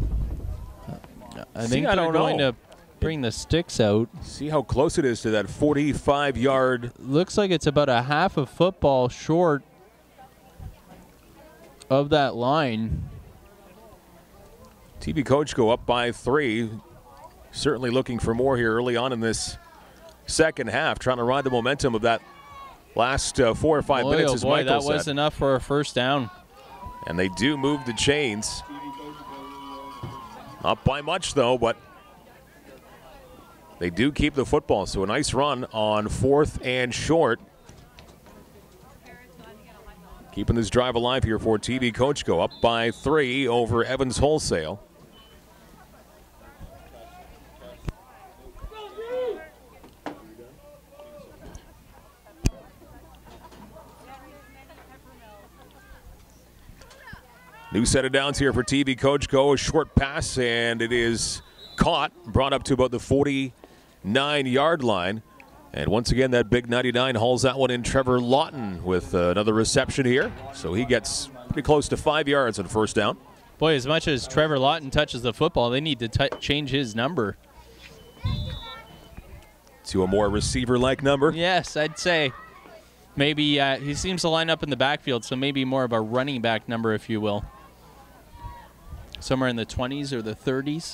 I think they're going to bring the sticks out. See how close it is to that 45-yard. Looks like it's about a half a football short of that line. TV Cogeco up by 3. Certainly looking for more here early on in this second half, trying to ride the momentum of that last 4 or 5 minutes, as Michael that said. was enough for a 1st down. And they do move the chains. Not by much, though, but they do keep the football. So a nice run on 4th and short. Keeping this drive alive here for TV Cogeco, up by 3 over Evans Wholesale. New set of downs here for TV Cogeco. A short pass, and it is caught, brought up to about the 49-yard line. And once again, that big 99 hauls that one in. Trevor Lawton with another reception here. So he gets pretty close to 5 yards on 1st down. Boy, as much as Trevor Lawton touches the football, they need to change his number. To a more receiver-like number? Yes, I'd say. Maybe he seems to line up in the backfield, so maybe more of a running back number, if you will. Somewhere in the 20s or the 30s.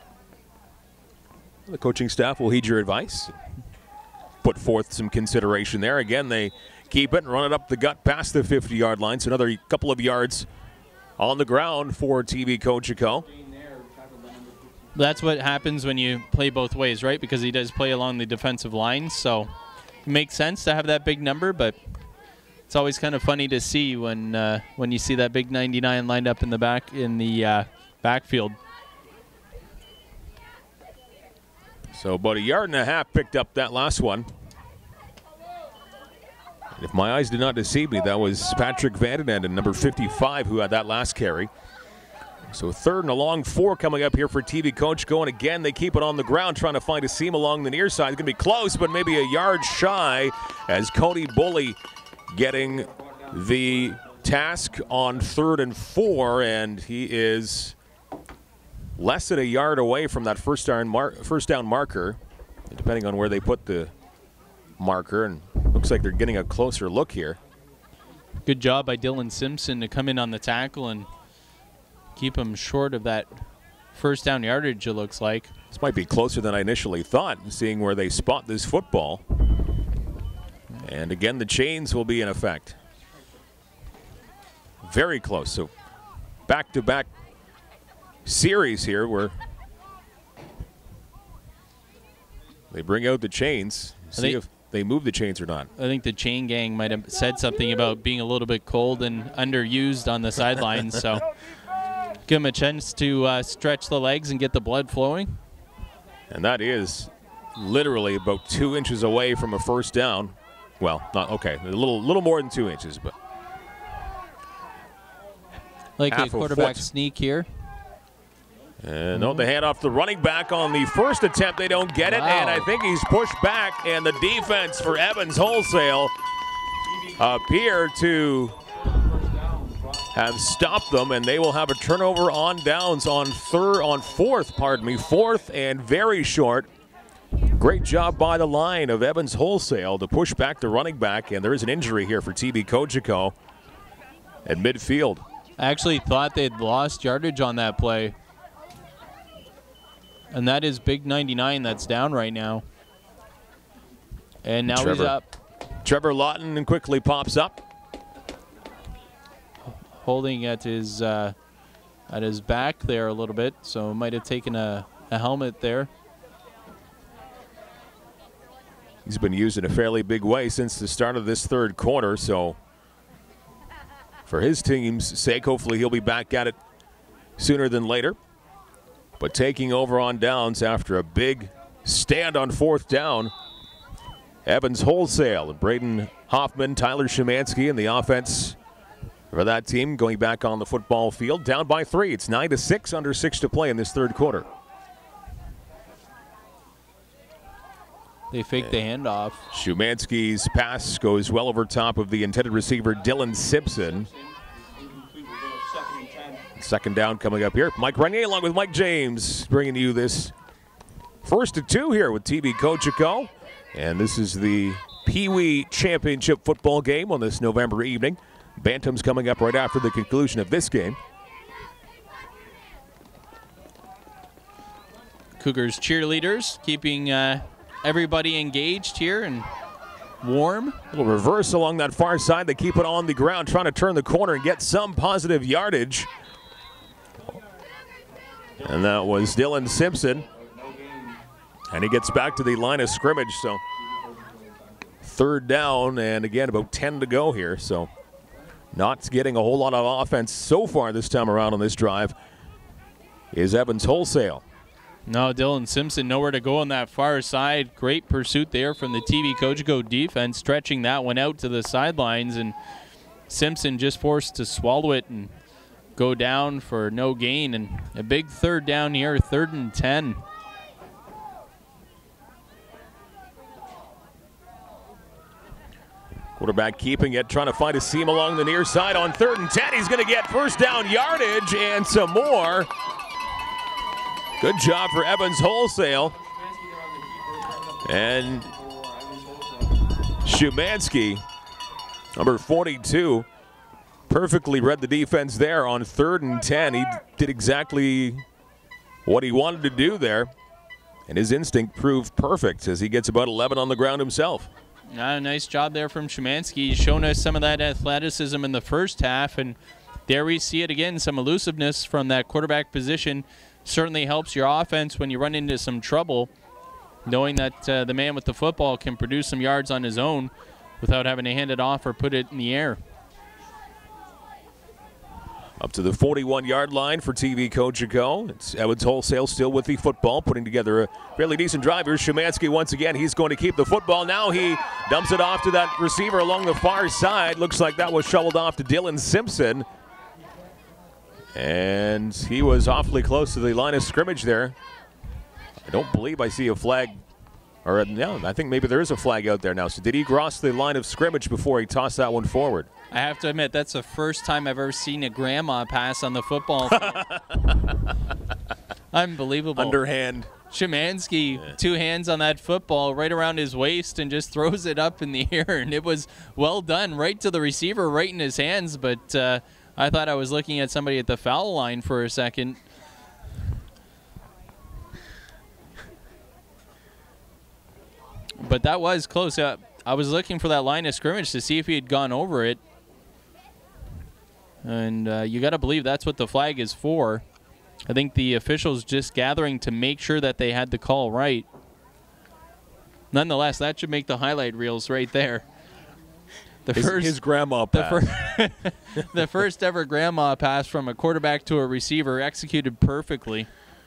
The coaching staff will heed your advice. Put forth some consideration there. Again, they keep it and run it up the gut past the 50-yard line. So another couple of yards on the ground for TV Cogeco. That's what happens when you play both ways, right? Because he does play along the defensive line, so it makes sense to have that big number, but it's always kind of funny to see when you see that big 99 lined up in the backfield. So about 1.5 yards picked up that last one. And if my eyes did not deceive me, that was Patrick Vandenen, number 55, who had that last carry. So 3rd and a long 4 coming up here for TV Cogeco. And again, they keep it on the ground, trying to find a seam along the near side. It's going to be close, but maybe a yard shy as Cody Bully getting the task on 3rd and 4. And he is less than a yard away from that first down marker, depending on where they put the marker. And looks like they're getting a closer look here. Good job by Dylan Simpson to come in on the tackle and keep him short of that first down yardage, it looks like. This might be closer than I initially thought, seeing where they spot this football. And again, the chains will be in effect. Very close. So back-to-back series here where they bring out the chains, see if they move the chains or not. I think the chain gang might have said something about being a little bit cold and underused on the sidelines, so give them a chance to stretch the legs and get the blood flowing. And that is literally about 2 inches away from a first down. Well, not okay, a little more than 2 inches, but like a quarterback sneak here. And no, they hand off the running back on the first attempt. They don't get it, and I think he's pushed back, and the defense for Evans Wholesale appear to have stopped them, and they will have a turnover on downs on 4th and very short. Great job by the line of Evans Wholesale to push back the running back, and there is an injury here for TB Cogeco at midfield. I actually thought they'd lost yardage on that play. And that is Big 99 that's down right now. And now he's up. Trevor Lawton quickly pops up. Holding at his back there a little bit, so might have taken a helmet there. He's been used in a fairly big way since the start of this 3rd quarter, so for his team's sake, hopefully he'll be back at it sooner than later. But taking over on downs after a big stand on 4th down, Evans Wholesale and Braden Hoffman, Tyler Szymanski, and the offense for that team going back on the football field. Down by 3. It's 9-6, under 6 to play in this 3rd quarter. They fake the handoff. Szymanski's pass goes well over top of the intended receiver, Dylan Simpson. 2nd down coming up here. Mike Renier along with Mike James bringing you this 1st and 2 here with TV Cogeco. And this is the Pee Wee Championship football game on this November evening. Bantams coming up right after the conclusion of this game. Cougars cheerleaders keeping everybody engaged here and warm. A little reverse along that far side. They keep it on the ground, trying to turn the corner and get some positive yardage. And that was Dylan Simpson. And he gets back to the line of scrimmage. So 3rd down, and again, about 10 to go here. So not getting a whole lot of offense so far this time around on this drive is Evans Wholesale. No, Dylan Simpson nowhere to go on that far side. Great pursuit there from the TV Cogeco defense, stretching that one out to the sidelines, and Simpson just forced to swallow it and go down for no gain. And a big 3rd down here, 3rd and 10. Quarterback keeping it, trying to find a seam along the near side on 3rd and 10. He's going to get first down yardage and some more. Good job for Evans Wholesale. And Szymanski, number 42, perfectly read the defense there on 3rd and 10. He did exactly what he wanted to do there. And his instinct proved perfect as he gets about 11 on the ground himself. Nice job there from Szymanski. He's shown us some of that athleticism in the first half, and there we see it again, some elusiveness from that quarterback position. Certainly helps your offense when you run into some trouble, knowing that the man with the football can produce some yards on his own without having to hand it off or put it in the air. Up to the 41-yard line for TV Cogeco. It's Evans Wholesale still with the football, putting together a fairly decent drive. Here's Szymanski once again. He's going to keep the football. Now he dumps it off to that receiver along the far side. Looks like that was shoveled off to Dylan Simpson. And he was awfully close to the line of scrimmage there. I don't believe I see a flag. Or, no, I think maybe there is a flag out there now. So did he cross the line of scrimmage before he tossed that one forward? I have to admit, that's the first time I've ever seen a grandma pass on the football field. Unbelievable. Underhand. Szymanski, 2 hands on that football right around his waist and just throws it up in the air. And it was well done, right to the receiver, right in his hands. But I thought I was looking at somebody at the foul line for a second. But that was close. I was looking for that line of scrimmage to see if he had gone over it. And you got to believe that's what the flag is for. I think the officials just gathering to make sure that they had the call right. Nonetheless, that should make the highlight reels right there. His grandma pass. The first ever grandma pass from a quarterback to a receiver, executed perfectly.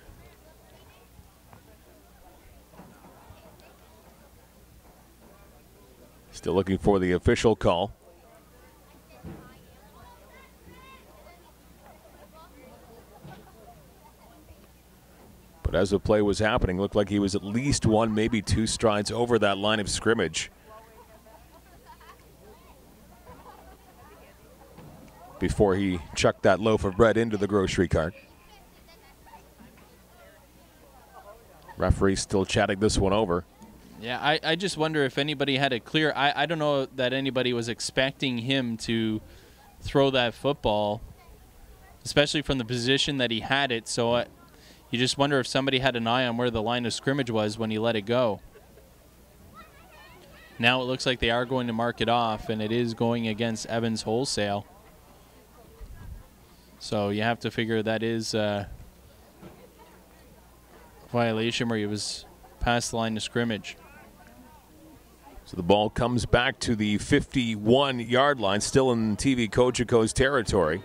Still looking for the official call. But as the play was happening, looked like he was at least 1, maybe 2 strides over that line of scrimmage before he chucked that loaf of bread into the grocery cart. Referee still chatting this one over. Yeah, I just wonder if anybody had it clear. I don't know that anybody was expecting him to throw that football, especially from the position that he had it. So you just wonder if somebody had an eye on where the line of scrimmage was when he let it go. Now it looks like they are going to mark it off, and it is going against Evans Wholesale. So you have to figure that is a violation where he was past the line of scrimmage. So the ball comes back to the 51-yard line, still in TV Cogeco's territory.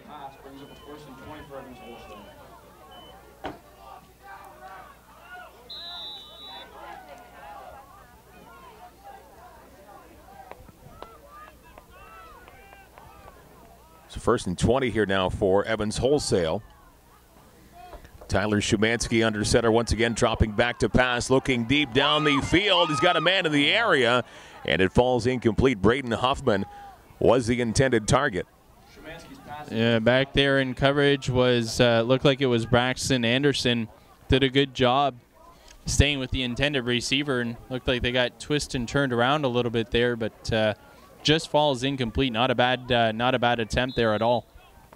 So 1st and 20 here now for Evans Wholesale. Tyler Szymanski under center once again, dropping back to pass, looking deep down the field. He's got a man in the area, and it falls incomplete. Braden Huffman was the intended target. Yeah, back there in coverage was looked like it was Braxton Anderson. Did a good job staying with the intended receiver, and looked like they got twisted and turned around a little bit there, but just falls incomplete. Not a bad attempt there at all.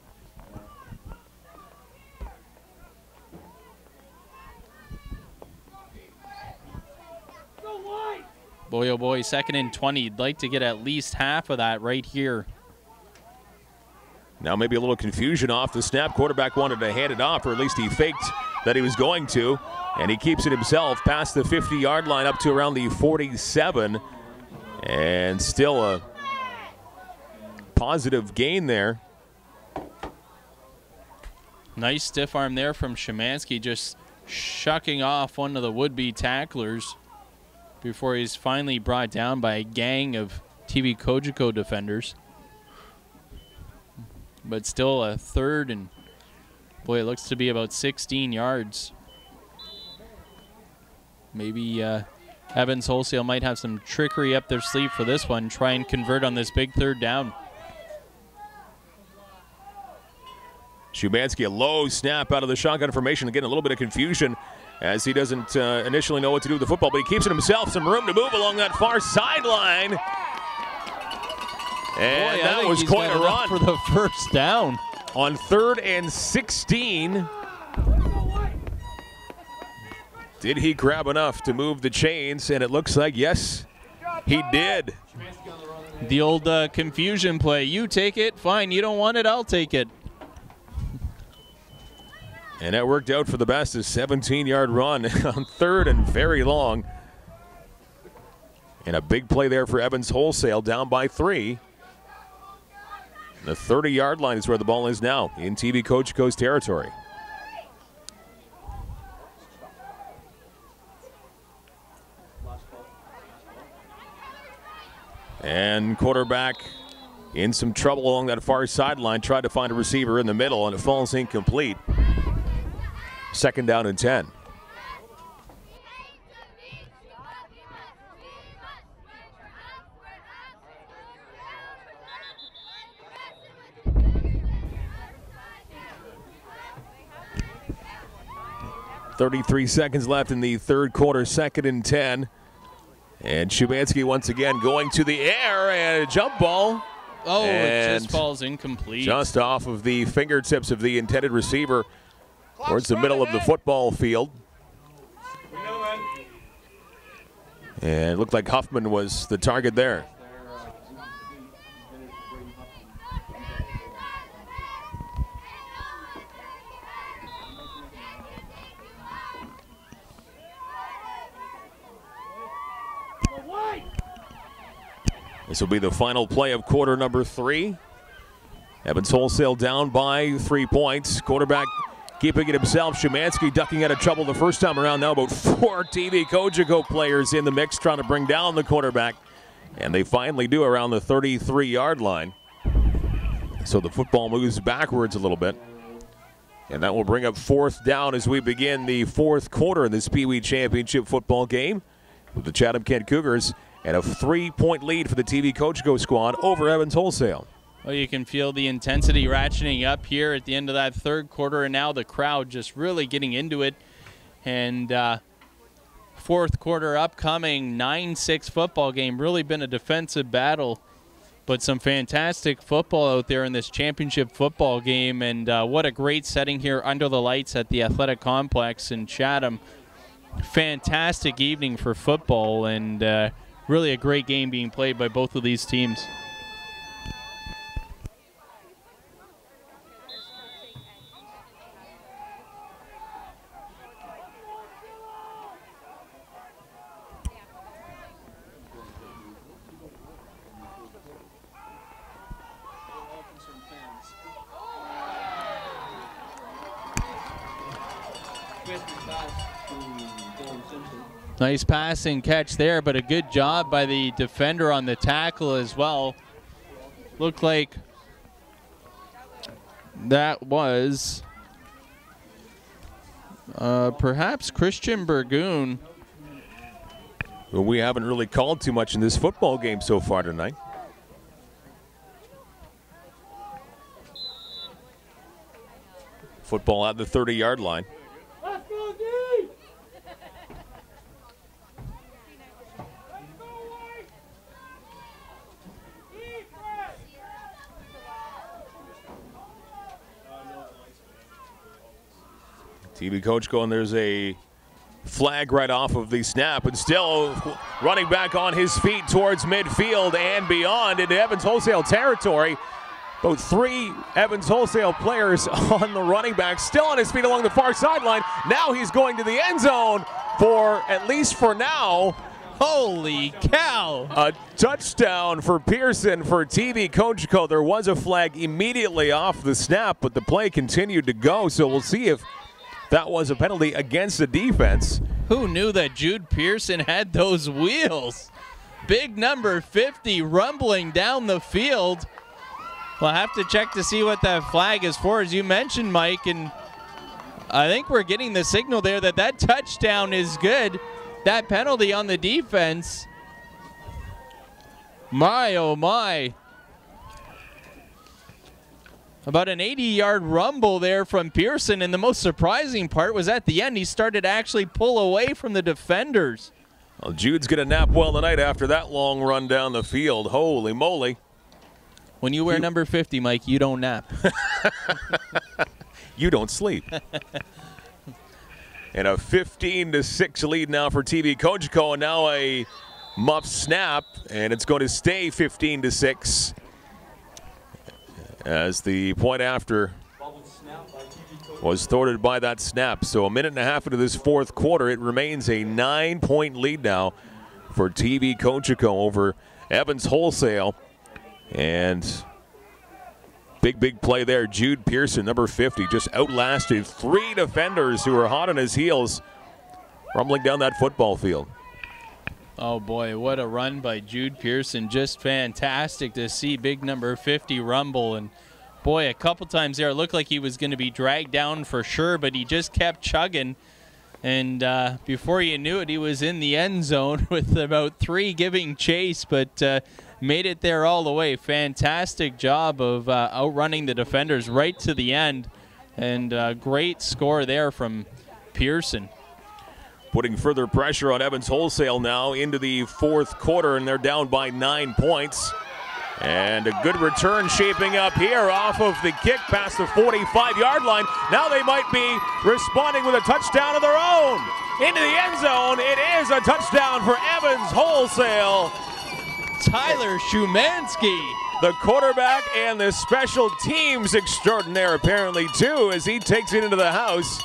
Boy, oh boy, 2nd and 20. You'd like to get at least half of that right here. Now maybe a little confusion off the snap. Quarterback wanted to hand it off, or at least he faked that he was going to, and he keeps it himself past the 50-yard line up to around the 47, and still a positive gain there. Nice stiff arm there from Szymanski, just shucking off one of the would-be tacklers before he's finally brought down by a gang of TV Cogeco defenders. But still a 3rd, and boy, it looks to be about 16 yards. Maybe Evans Wholesale might have some trickery up their sleeve for this one, try and convert on this big 3rd down. Szymanski, a low snap out of the shotgun formation. Again, a little bit of confusion as he doesn't initially know what to do with the football, but he keeps it himself. Some room to move along that far sideline. And boy, that was quite a run. For the 1st down. On 3rd and 16. Did he grab enough to move the chains? And it looks like, yes, he did. The old confusion play. You take it, fine. You don't want it, I'll take it. And that worked out for the best. A 17-yard run on 3rd and very long. And a big play there for Evans Wholesale, down by 3. The 30-yard line is where the ball is now in TV Cogeco's territory. And quarterback in some trouble along that far sideline. Tried to find a receiver in the middle, and it falls incomplete. 2nd down and 10. .33 seconds left in the 3rd quarter, 2nd and 10. And Szymanski once again going to the air, and a jump ball. Oh, it just falls incomplete. Just off of the fingertips of the intended receiver towards the middle of the football field. And it looked like Huffman was the target there. This will be the final play of quarter number 3. Evans Wholesale down by 3 points. Quarterback keeping it himself. Szymanski ducking out of trouble the first time around. Now about 4 TV Cogeco players in the mix trying to bring down the quarterback. And they finally do around the 33-yard line. So the football moves backwards a little bit. And that will bring up 4th down as we begin the 4th quarter in this Pee Wee Championship football game with the Chatham-Kent Cougars. And a 3-point lead for the TV Cogeco squad over Evans Wholesale. Well, you can feel the intensity ratcheting up here at the end of that 3rd quarter, and now the crowd just really getting into it. And 4th quarter upcoming, 9-6 football game. Really been a defensive battle, but some fantastic football out there in this championship football game. And what a great setting here under the lights at the Athletic Complex in Chatham. Fantastic evening for football, and really a great game being played by both of these teams. Nice pass and catch there, but a good job by the defender on the tackle as well. Looked like that was perhaps Christian Burgoon. Well, we haven't really called too much in this football game so far tonight. Football at the 30-yard line. TV Cogeco, and there's a flag right off of the snap, and still running back on his feet towards midfield and beyond into Evans Wholesale territory. About 3 Evans Wholesale players on the running back, still on his feet along the far sideline. Now he's going to the end zone for, at least for now, holy cow! A touchdown for Pearson for TV Cogeco. There was a flag immediately off the snap, but the play continued to go, so we'll see if that was a penalty against the defense. Who knew that Jude Pearson had those wheels? Big number 50 rumbling down the field. We'll have to check to see what that flag is for, as you mentioned, Mike. And I think we're getting the signal there that that touchdown is good. That penalty on the defense. My, oh my. About an 80-yard rumble there from Pearson, and the most surprising part was at the end, he started to actually pull away from the defenders. Well, Jude's going to nap well tonight after that long run down the field. Holy moly. When you wear number 50, Mike, you don't nap. You don't sleep. And a 15-6 lead now for TV Cogeco, and now a muff snap, and it's going to stay 15-6. As the point after was thwarted by that snap. So a minute and a half into this 4th quarter, it remains a 9-point lead now for TV Cogeco over Evans Wholesale. And big play there. Jude Pearson, number 50, just outlasted 3 defenders who were hot on his heels, rumbling down that football field. Oh boy, what a run by Jude Pearson. Just fantastic to see big number 50 rumble. And boy, a couple times there it looked like he was going to be dragged down for sure, but he just kept chugging. And before you knew it, he was in the end zone with about 3 giving chase, but made it there all the way. Fantastic job of outrunning the defenders right to the end. And great score there from Pearson. Putting further pressure on Evans Wholesale now into the fourth quarter, and they're down by 9 points. And a good return shaping up here off of the kick past the 45-yard line. Now they might be responding with a touchdown of their own. Into the end zone. It is a touchdown for Evans Wholesale. Tyler Shumansky. The quarterback and the special teams extraordinaire apparently too, as he takes it into the house.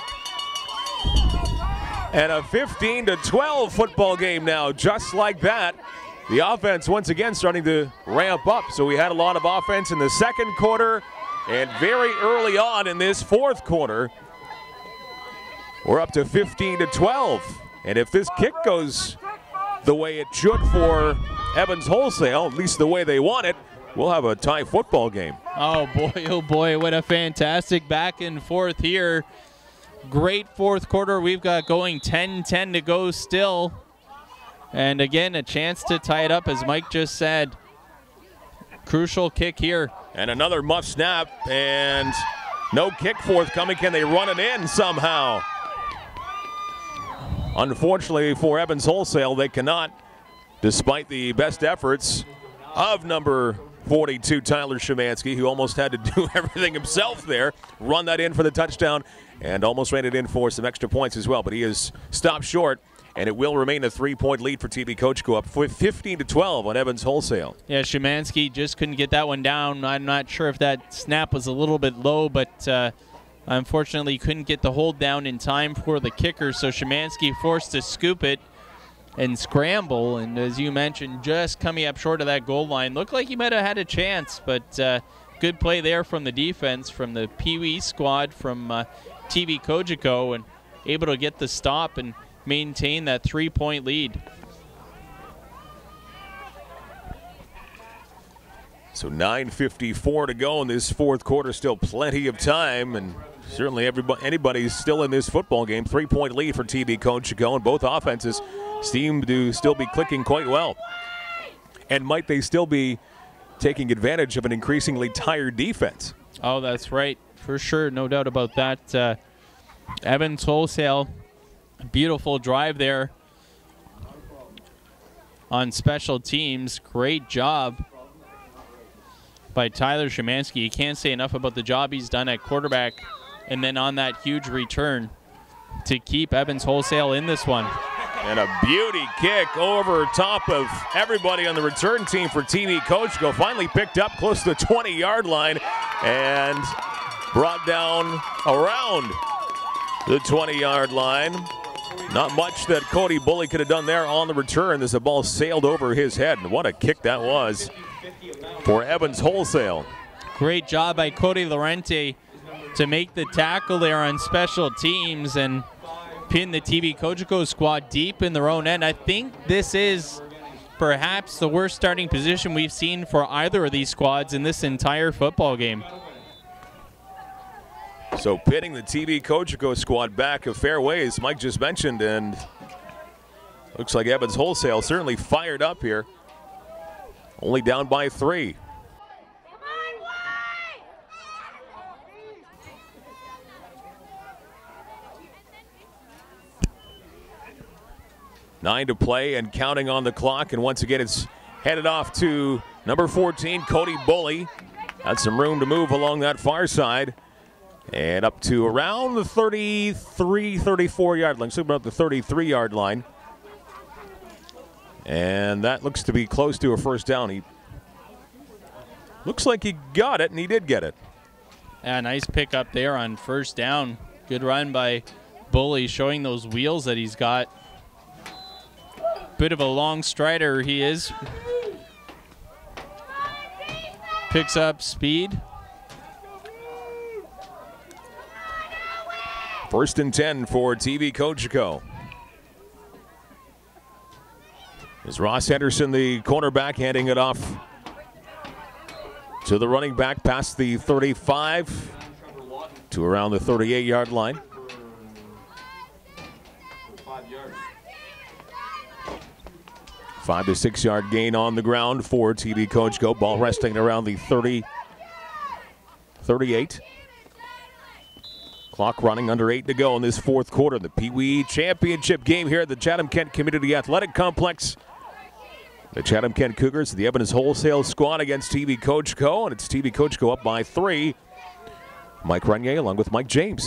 And a 15-12 football game now, just like that. The offense once again starting to ramp up. So we had a lot of offense in the second quarter and very early on in this fourth quarter. We're up to 15-12. And if this kick goes the way it should for Evans Wholesale, at least the way they want it, we'll have a tie football game. Oh boy, what a fantastic back and forth here. Great fourth quarter we've got going, 10-10 to go still. And again, a chance to tie it up, as Mike just said. Crucial kick here. And another muff snap, and no kick forthcoming. Can they run it in somehow? Unfortunately for Evans Wholesale, they cannot, despite the best efforts of number 42, Tyler Shumansky, who almost had to do everything himself there, run that in for the touchdown, and almost ran it in for some extra points as well. But he is stopped short. And it will remain a 3-point lead for TB Cogeco, up 15-12 on Evans Wholesale. Yeah, Shumansky just couldn't get that one down. I'm not sure if that snap was a little bit low, but unfortunately couldn't get the hold down in time for the kicker. So Shumansky forced to scoop it and scramble. And as you mentioned, just coming up short of that goal line. Looked like he might have had a chance, but good play there from the defense, from the Pee Wee squad from TB Cogeco, and able to get the stop and maintain that 3-point lead. So 9:54 to go in this fourth quarter. Still plenty of time, and certainly anybody's still in this football game. 3-point lead for TB Cogeco, and both offenses seem to still be clicking quite well. And might they still be taking advantage of an increasingly tired defense? Oh, that's right, for sure, no doubt about that. Evans Wholesale, beautiful drive there on special teams. Great job by Tyler Shumansky. You can't say enough about the job he's done at quarterback, and then on that huge return to keep Evans Wholesale in this one. And a beauty kick over top of everybody on the return team for TB Cogeco. Finally picked up close to the 20-yard line and brought down around the 20-yard line. Not much that Cody Bully could have done there on the return as the ball sailed over his head. And what a kick that was for Evans Wholesale. Great job by Cody Laurenti to make the tackle there on special teams and pin the TB Cogeco squad deep in their own end. I think this is perhaps the worst starting position we've seen for either of these squads in this entire football game. So pitting the TB Cogeco squad back a fair ways, Mike just mentioned, and looks like Evans Wholesale certainly fired up here. Only down by 3. Nine to play and counting on the clock, and once again it's headed off to number 14, Cody Bully. Got some room to move along that far side. And up to around the 33, 34-yard line. So about the 33-yard line. And that looks to be close to a first down. He looks like he got it, and he did get it. Yeah, nice pick up there on first down. Good run by Bully, showing those wheels that he's got. Bit of a long strider he is. Picks up speed. 1st and 10 for TB Cogeco. Is Ross Henderson, the cornerback, handing it off to the running back past the 35 to around the 38-yard line. 5 to 6 yard gain on the ground for TB Cogeco. Ball resting around the 38. Clock running, under 8 to go in this fourth quarter. The Pee Wee Championship game here at the Chatham-Kent Community Athletic Complex. The Chatham-Kent Cougars, the Evans Wholesale squad against TB Cogeco, and it's TB Cogeco up by 3. Mike Renier along with Mike James.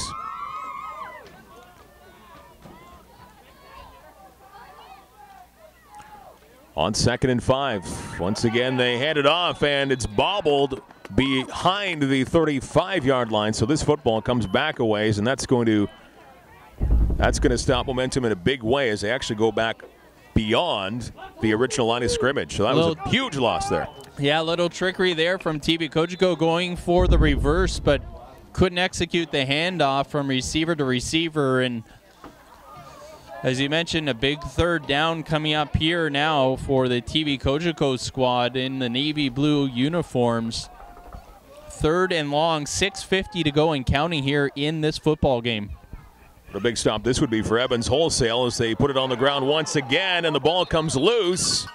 On 2nd and 5. Once again, they hand it off, and it's bobbled behind the 35-yard line. So this football comes back a ways, and that's going to stop momentum in a big way as they actually go back beyond the original line of scrimmage. So that was a huge loss there. Yeah, a little trickery there from TB Cogeco going for the reverse, but couldn't execute the handoff from receiver to receiver. And as you mentioned, a big third down coming up here now for the TB Cogeco squad in the navy blue uniforms. 3rd and long, 6:50 to go and counting here in this football game. The big stop this would be for Evans Wholesale as they put it on the ground once again, and the ball comes loose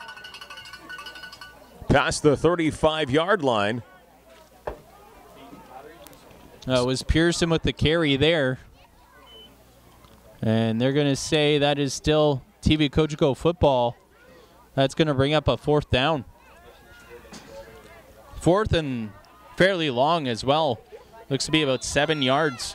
past the 35-yard line. It was Pearson with the carry there. And they're going to say that is still TB Cogeco football. That's going to bring up a 4th down. 4th and fairly long as well. Looks to be about 7 yards.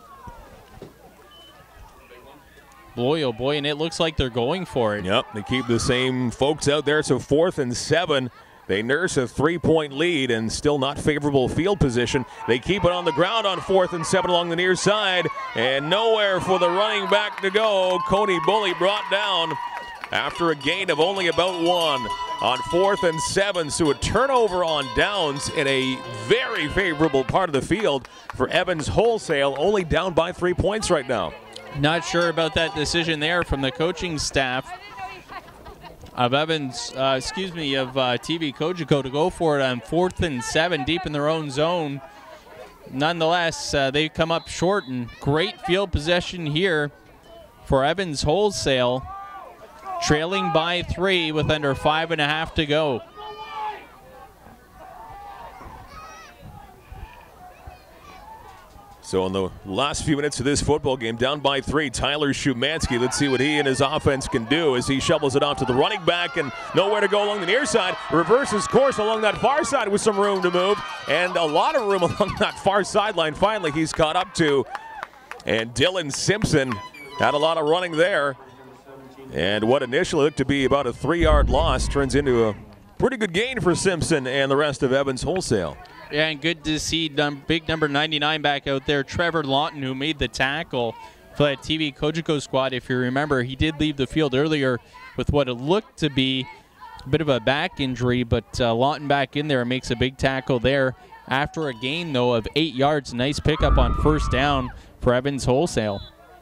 Boy, oh boy, and it looks like they're going for it. Yep, they keep the same folks out there. So 4th and 7. They nurse a 3-point lead and still not favorable field position. They keep it on the ground on 4th and 7 along the near side. And nowhere for the running back to go. Cody Bully brought down after a gain of only about 1 on 4th and 7. So a turnover on downs in a very favorable part of the field for Evans Wholesale, only down by 3 points right now. Not sure about that decision there from the coaching staff of TB Cogeco to go for it on 4th and 7 deep in their own zone. Nonetheless, they come up short, and great field possession here for Evans Wholesale, trailing by 3 with under 5.5 to go. So in the last few minutes of this football game, down by 3, Tyler Shumansky. Let's see what he and his offense can do as he shovels it off to the running back, and nowhere to go along the near side. Reverses course along that far side with some room to move, and a lot of room along that far sideline. Finally, he's caught up to, and Dylan Simpson had a lot of running there. And what initially looked to be about a 3-yard loss turns into a pretty good gain for Simpson and the rest of Evans Wholesale. Yeah, and good to see big number 99 back out there, Trevor Lawton, who made the tackle for that TB Cogeco squad. If you remember, he did leave the field earlier with what it looked to be a bit of a back injury, but Lawton back in there makes a big tackle there after a gain, though, of 8 yards. Nice pickup on 1st down for Evans Wholesale.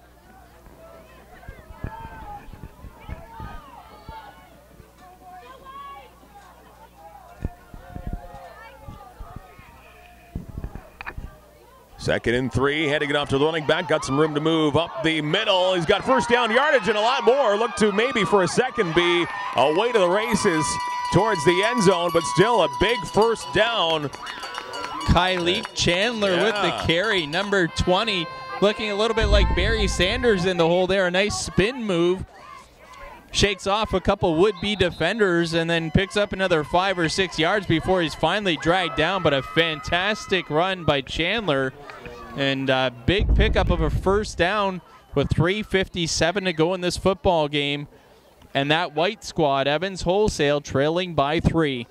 Second and 3, heading it off to the running back. Got some room to move up the middle. He's got 1st down yardage and a lot more. Look to maybe for a second be away to the races towards the end zone, but still a big 1st down. Kylie Chandler with the carry, number 20, looking a little bit like Barry Sanders in the hole there. A nice spin move. Shakes off a couple would-be defenders and then picks up another 5 or 6 yards before he's finally dragged down. But a fantastic run by Chandler, and a big pickup of a 1st down with 3:57 to go in this football game. And that white squad, Evans Wholesale, trailing by 3.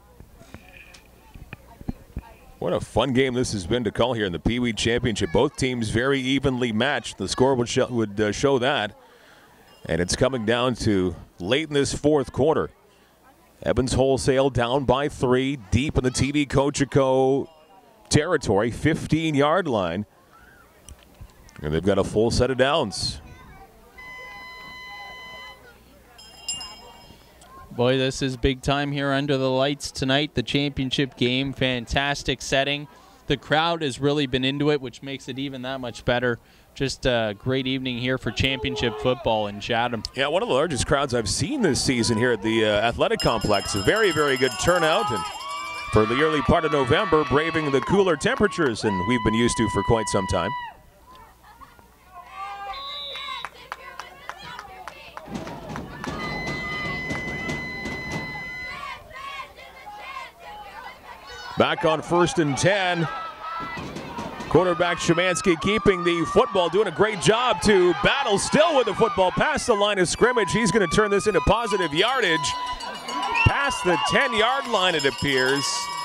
What a fun game this has been to call here in the Pee Wee Championship. Both teams very evenly matched. The score would show that. And it's coming down to late in this 4th quarter. Evans Wholesale down by 3, deep in the TB Cogeco territory, 15-yard line. And they've got a full set of downs. Boy, this is big time here under the lights tonight. The championship game, fantastic setting. The crowd has really been into it, which makes it even that much better. Just a great evening here for championship football in Chatham. Yeah, one of the largest crowds I've seen this season here at the athletic complex. A very, very good turnout, and for the early part of November, braving the cooler temperatures than we've been used to for quite some time. Back on 1st and 10. Quarterback Szymanski keeping the football, doing a great job to battle still with the football past the line of scrimmage. He's going to turn this into positive yardage. Past the 10-yard line, it appears.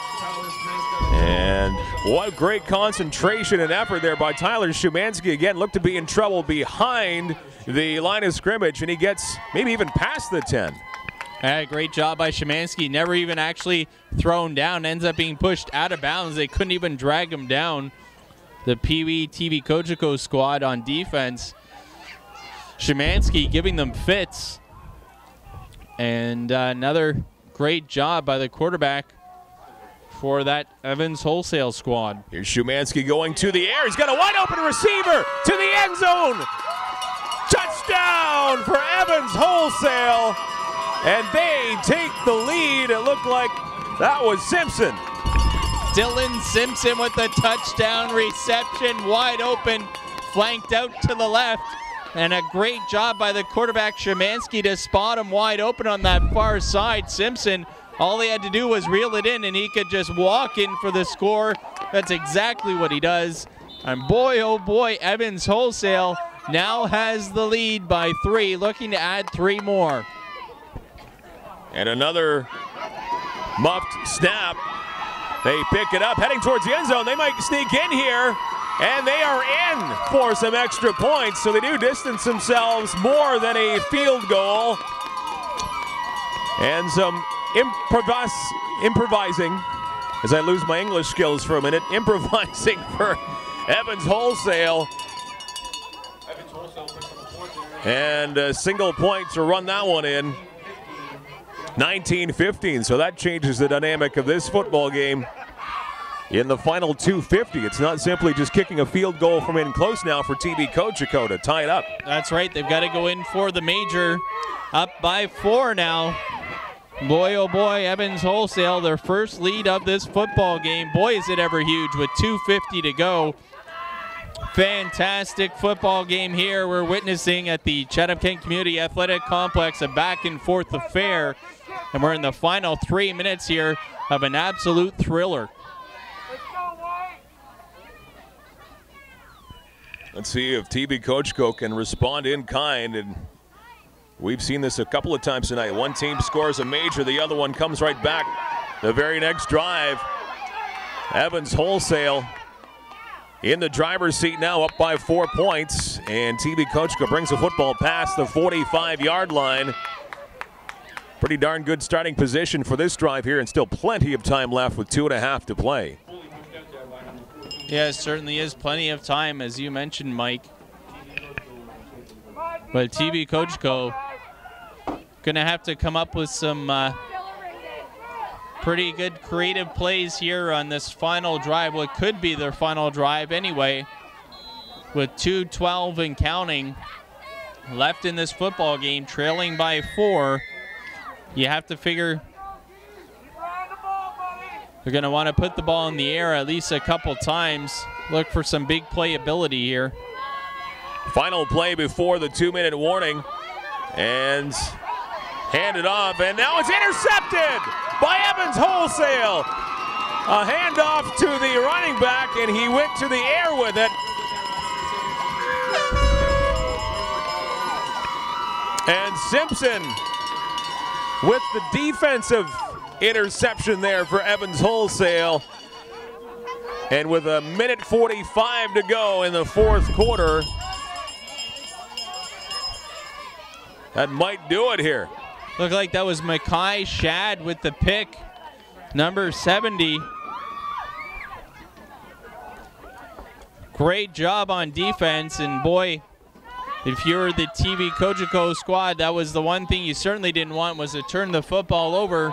And what great concentration and effort there by Tyler Szymanski. Again, looked to be in trouble behind the line of scrimmage, and he gets maybe even past the 10. Great job by Szymanski. Never even actually thrown down. Ends up being pushed out of bounds. They couldn't even drag him down. The Pee Wee TV Cogeco squad on defense. Szymanski giving them fits. And another great job by the quarterback for that Evans Wholesale squad. Here's Szymanski going to the air. He's got a wide open receiver to the end zone. Touchdown for Evans Wholesale. And they take the lead. It looked like that was Simpson. Dylan Simpson with the touchdown reception, wide open, flanked out to the left. And a great job by the quarterback Szymanski to spot him wide open on that far side. Simpson, all he had to do was reel it in and he could just walk in for the score. That's exactly what he does. And boy, oh boy, Evans Wholesale now has the lead by 3, looking to add 3 more. And another muffed snap. They pick it up, heading towards the end zone. They might sneak in here, and they are in for some extra points. So they do distance themselves more than a field goal. And some improvising, as I lose my English skills for a minute, improvising for Evans Wholesale. And a single point to run that one in. 19-15, so that changes the dynamic of this football game. In the final 2:50, it's not simply just kicking a field goal from in close now for TB Cogeco to tie it up. That's right, they've got to go in for the major. Up by 4 now. Boy, oh boy, Evans Wholesale, their first lead of this football game. Boy, is it ever huge with 2:50 to go. Fantastic football game here we're witnessing at the Chatham-Kent Community Athletic Complex, a back-and-forth affair. And we're in the final 3 minutes here of an absolute thriller. Let's see if TB Cogeco can respond in kind. And we've seen this a couple of times tonight. One team scores a major, the other one comes right back the very next drive. Evans Wholesale in the driver's seat now, up by 4 points. And TB Cogeco brings the football past the 45-yard line. Pretty darn good starting position for this drive here, and still plenty of time left with 2.5 to play. Yeah, it certainly is plenty of time, as you mentioned, Mike. But TB Cogeco going to have to come up with some pretty good creative plays here on this final drive, what could be their final drive anyway, with 2:12 and counting left in this football game, trailing by 4. You have to figure they're going to want to put the ball in the air at least a couple times. Look for some big playability here. Final play before the 2-minute warning. And handed off, and now it's intercepted by Evans Wholesale. A handoff to the running back, and he went to the air with it. And Simpson with the defensive interception there for Evans Wholesale. And with 1:45 to go in the 4th quarter, that might do it here. Looked like that was Mackay Shad with the pick, number 70. Great job on defense, and boy, if you're the TV Cogeco squad, that was the one thing you certainly didn't want, was to turn the football over.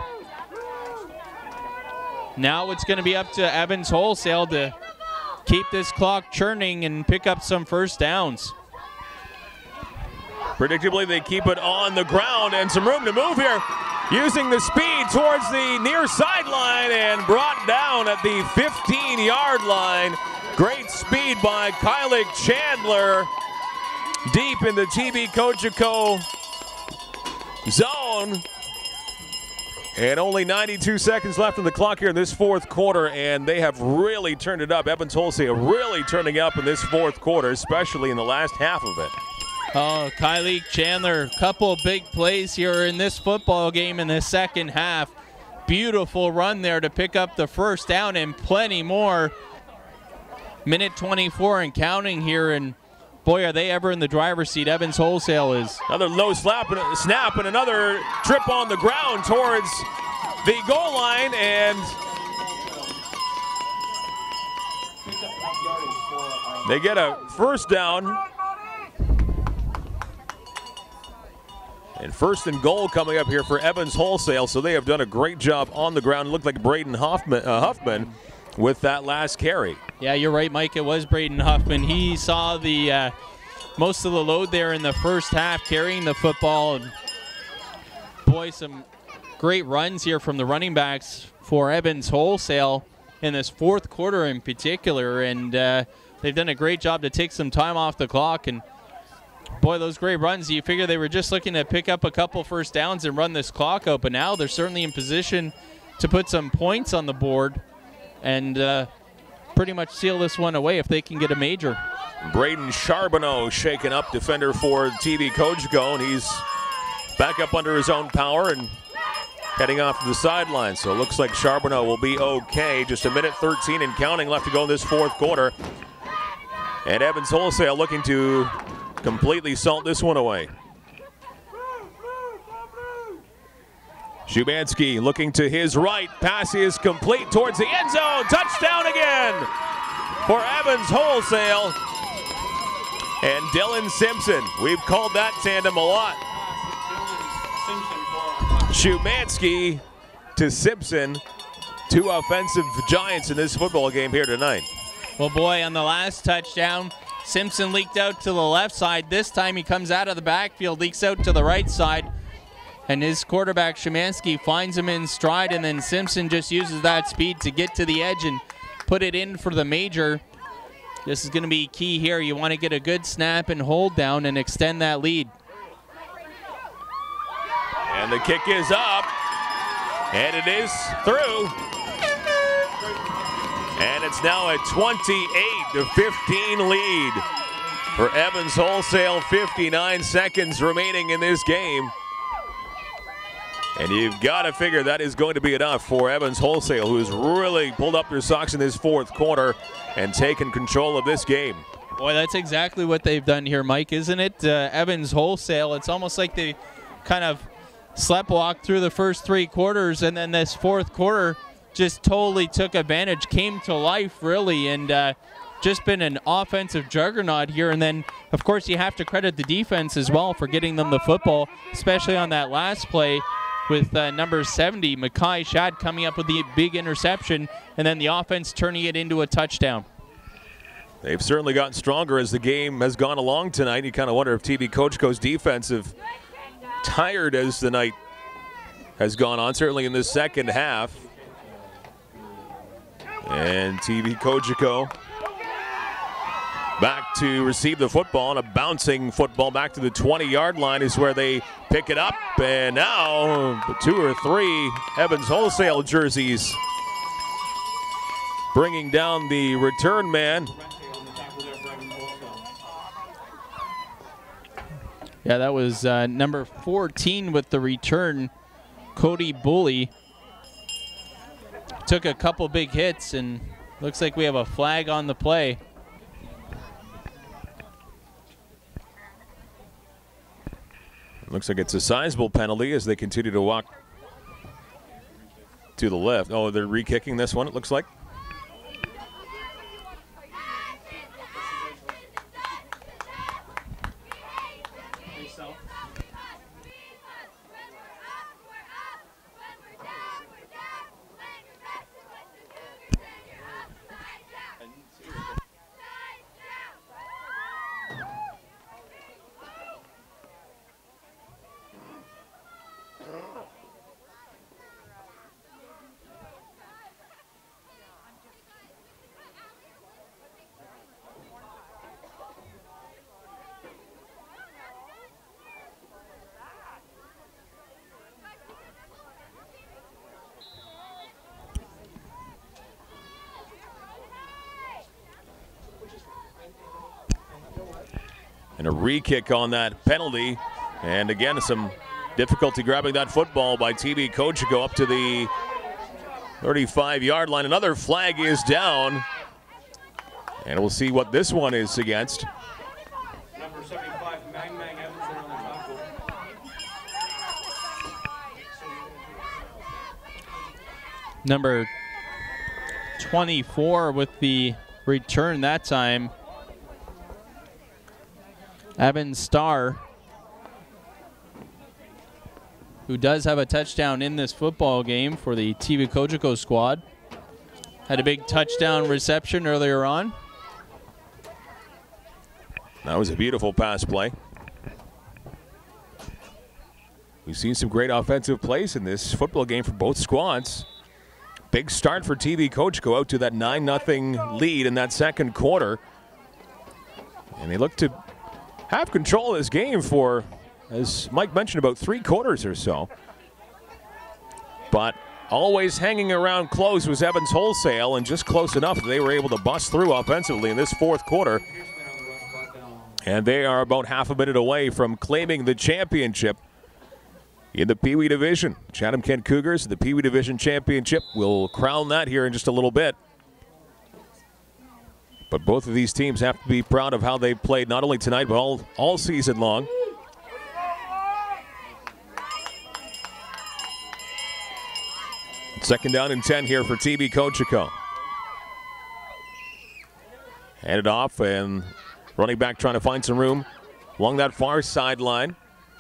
Now it's going to be up to Evans Wholesale to keep this clock churning and pick up some first downs. Predictably, they keep it on the ground and some room to move here. Using the speed towards the near sideline and brought down at the 15-yard line. Great speed by Kylie Chandler deep in the TV Cogeco zone. And only 92 seconds left on the clock here in this fourth quarter, and they have really turned it up. Evans Wholesale really turning up in this fourth quarter, especially in the last half of it. Oh, Kylie Chandler, couple big plays here in this football game in the second half. Beautiful run there to pick up the first down and plenty more. Minute 24 and counting here, and boy, are they ever in the driver's seat. Evans Wholesale is. Another low snap and another trip on the ground towards the goal line, and they get a first down. And first and goal coming up here for Evans Wholesale, so they have done a great job on the ground. It looked like Braden Huffman with that last carry. Yeah, you're right, Mike. It was Braden Huffman. He saw the most of the load there in the first half, carrying the football. And boy, some great runs here from the running backs for Evans Wholesale in this fourth quarter in particular. And they've done a great job to take some time off the clock. And boy, those great runs, you figure they were just looking to pick up a couple first downs and run this clock out, but now they're certainly in position to put some points on the board and pretty much seal this one away if they can get a major. Braden Charbonneau shaken up, defender for TV Cogeco, and he's back up under his own power and heading off to the sideline. So it looks like Charbonneau will be okay. Just a minute 13 and counting left to go in this fourth quarter. And Evans Wholesale looking to completely salt this one away. Szubanski looking to his right. Pass is complete towards the end zone. Touchdown again for Evans Wholesale and Dylan Simpson. We've called that tandem a lot. Szubanski to Simpson. Two offensive giants in this football game here tonight. Well, boy, on the last touchdown, Simpson leaked out to the left side. This time he comes out of the backfield, leaks out to the right side. And his quarterback, Szymanski, finds him in stride, and then Simpson just uses that speed to get to the edge and put it in for the major. This is going to be key here. You want to get a good snap and hold down and extend that lead. And the kick is up, and it is through. And it's now a 28-15 lead for Evans Wholesale. 59 seconds remaining in this game. And you've got to figure that is going to be enough for Evans Wholesale, who has really pulled up their socks in this fourth quarter and taken control of this game. Boy, that's exactly what they've done here, Mike, isn't it? Evans Wholesale, it's almost like they kind of sleptwalked through the first three quarters, and then this fourth quarter just totally took advantage, came to life, really, and just been an offensive juggernaut here. And then, of course, you have to credit the defense as well for getting them the football, especially on that last play with number 70, Makai Shad, coming up with the big interception, and then the offense turning it into a touchdown. They've certainly gotten stronger as the game has gone along tonight. You kind of wonder if TV Cogeco's defense have tired as the night has gone on, certainly in the second half. And TV Cogeco back to receive the football, and a bouncing football back to the 20-yard line is where they pick it up. And now 2 or 3 Evans Wholesale jerseys bringing down the return man. Yeah, that was number 14 with the return, Cody Bully. Took a couple big hits, and looks like we have a flag on the play. Looks like it's a sizable penalty as they continue to walk to the left. Oh, they're re-kicking this one, it looks like. And a re-kick on that penalty. And again, some difficulty grabbing that football by TB Cogeco up to the 35-yard line. Another flag is down. And we'll see what this one is against. Number 75, Mang Mang Evans there on the tackle. Number 24 with the return that time. Evan Starr, who does have a touchdown in this football game for the TV Cogeco squad. Had a big touchdown reception earlier on. That was a beautiful pass play. We've seen some great offensive plays in this football game for both squads. Big start for TV Cogeco, out to that 9-0 lead in that second quarter. And they look to have control of this game for, as Mike mentioned, about 3 quarters or so. But always hanging around close was Evans Wholesale, and just close enough that they were able to bust through offensively in this fourth quarter. And they are about half a minute away from claiming the championship in the Pee Wee Division. Chatham-Kent Cougars, the Pee Wee Division Championship, will crown that here in just a little bit. But both of these teams have to be proud of how they've played, not only tonight, but all season long. Second down and 10 here for TB Cogeco. Handed off, and running back trying to find some room along that far sideline.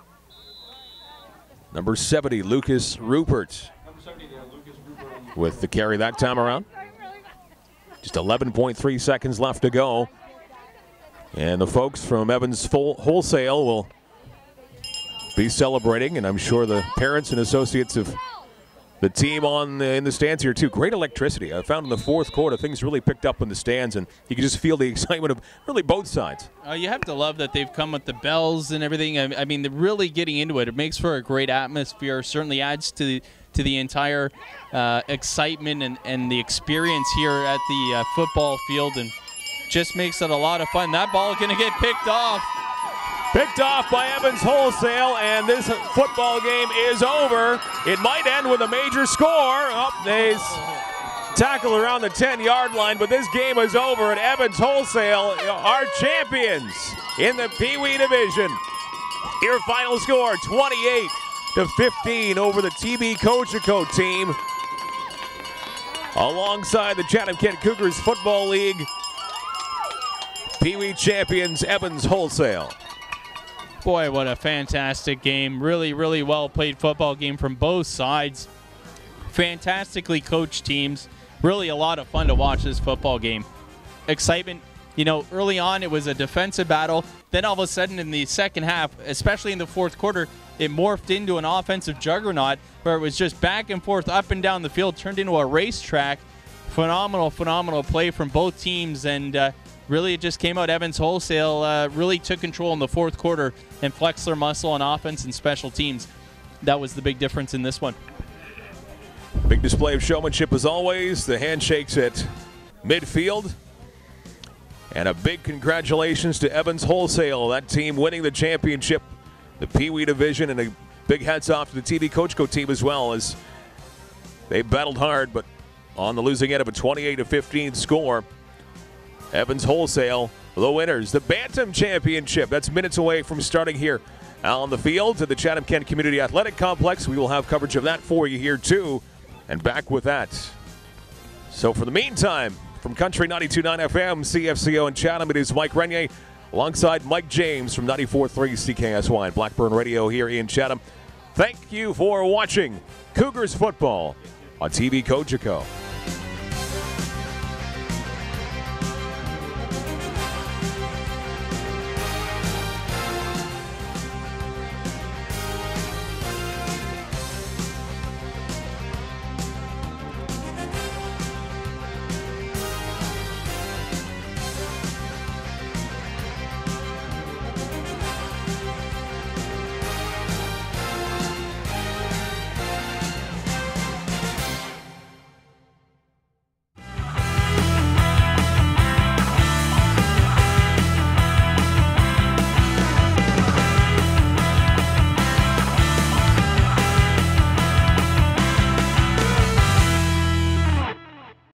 Number 70, Lucas Rupert, with the carry that time around. Just 11.3 seconds left to go. And the folks from Evans Wholesale will be celebrating, and I'm sure the parents and associates of the team in the stands here too. Great electricity. I found in the fourth quarter things really picked up in the stands, and you can just feel the excitement of really both sides. You have to love that they've come with the bells and everything. I mean, they're really getting into it. It makes for a great atmosphere. Certainly adds to the entire excitement and the experience here at the football field, and just makes it a lot of fun. That ball going to get picked off. Picked off by Evans Wholesale, and this football game is over. It might end with a major score. They tackle around the 10-yard line, but this game is over, and Evans Wholesale are champions in the Pee Wee Division. Your final score, 28-15 over the TB Cogeco team. Alongside the Chatham-Kent Cougars Football League Pee Wee champions, Evans Wholesale. Boy, what a fantastic game. Really, really well played football game from both sides. Fantastically coached teams. Really a lot of fun to watch this football game. Excitement. You know, early on it was a defensive battle. Then all of a sudden in the second half, especially in the fourth quarter, it morphed into an offensive juggernaut where it was just back and forth, up and down the field, turned into a racetrack. Phenomenal, phenomenal play from both teams, and really it just came out. Evans Wholesale really took control in the fourth quarter and flexed their muscle on offense and special teams. That was the big difference in this one. Big display of showmanship as always. The handshakes at midfield. And a big congratulations to Evans Wholesale, that team winning the championship, the Pee Wee Division, and a big hats off to the TV Cogeco team as well, as they battled hard, but on the losing end of a 28-15 score. Evans Wholesale, the winners. The Bantam Championship, that's minutes away from starting here on the field at the Chatham-Kent Community Athletic Complex. We will have coverage of that for you here too, and back with that. So for the meantime, from Country 92.9 FM, CFCO in Chatham, it is Mike Renier. alongside Mike James from 94.3 CKSY and Blackburn Radio here in Chatham. Thank you for watching Cougars football on TV Cogeco.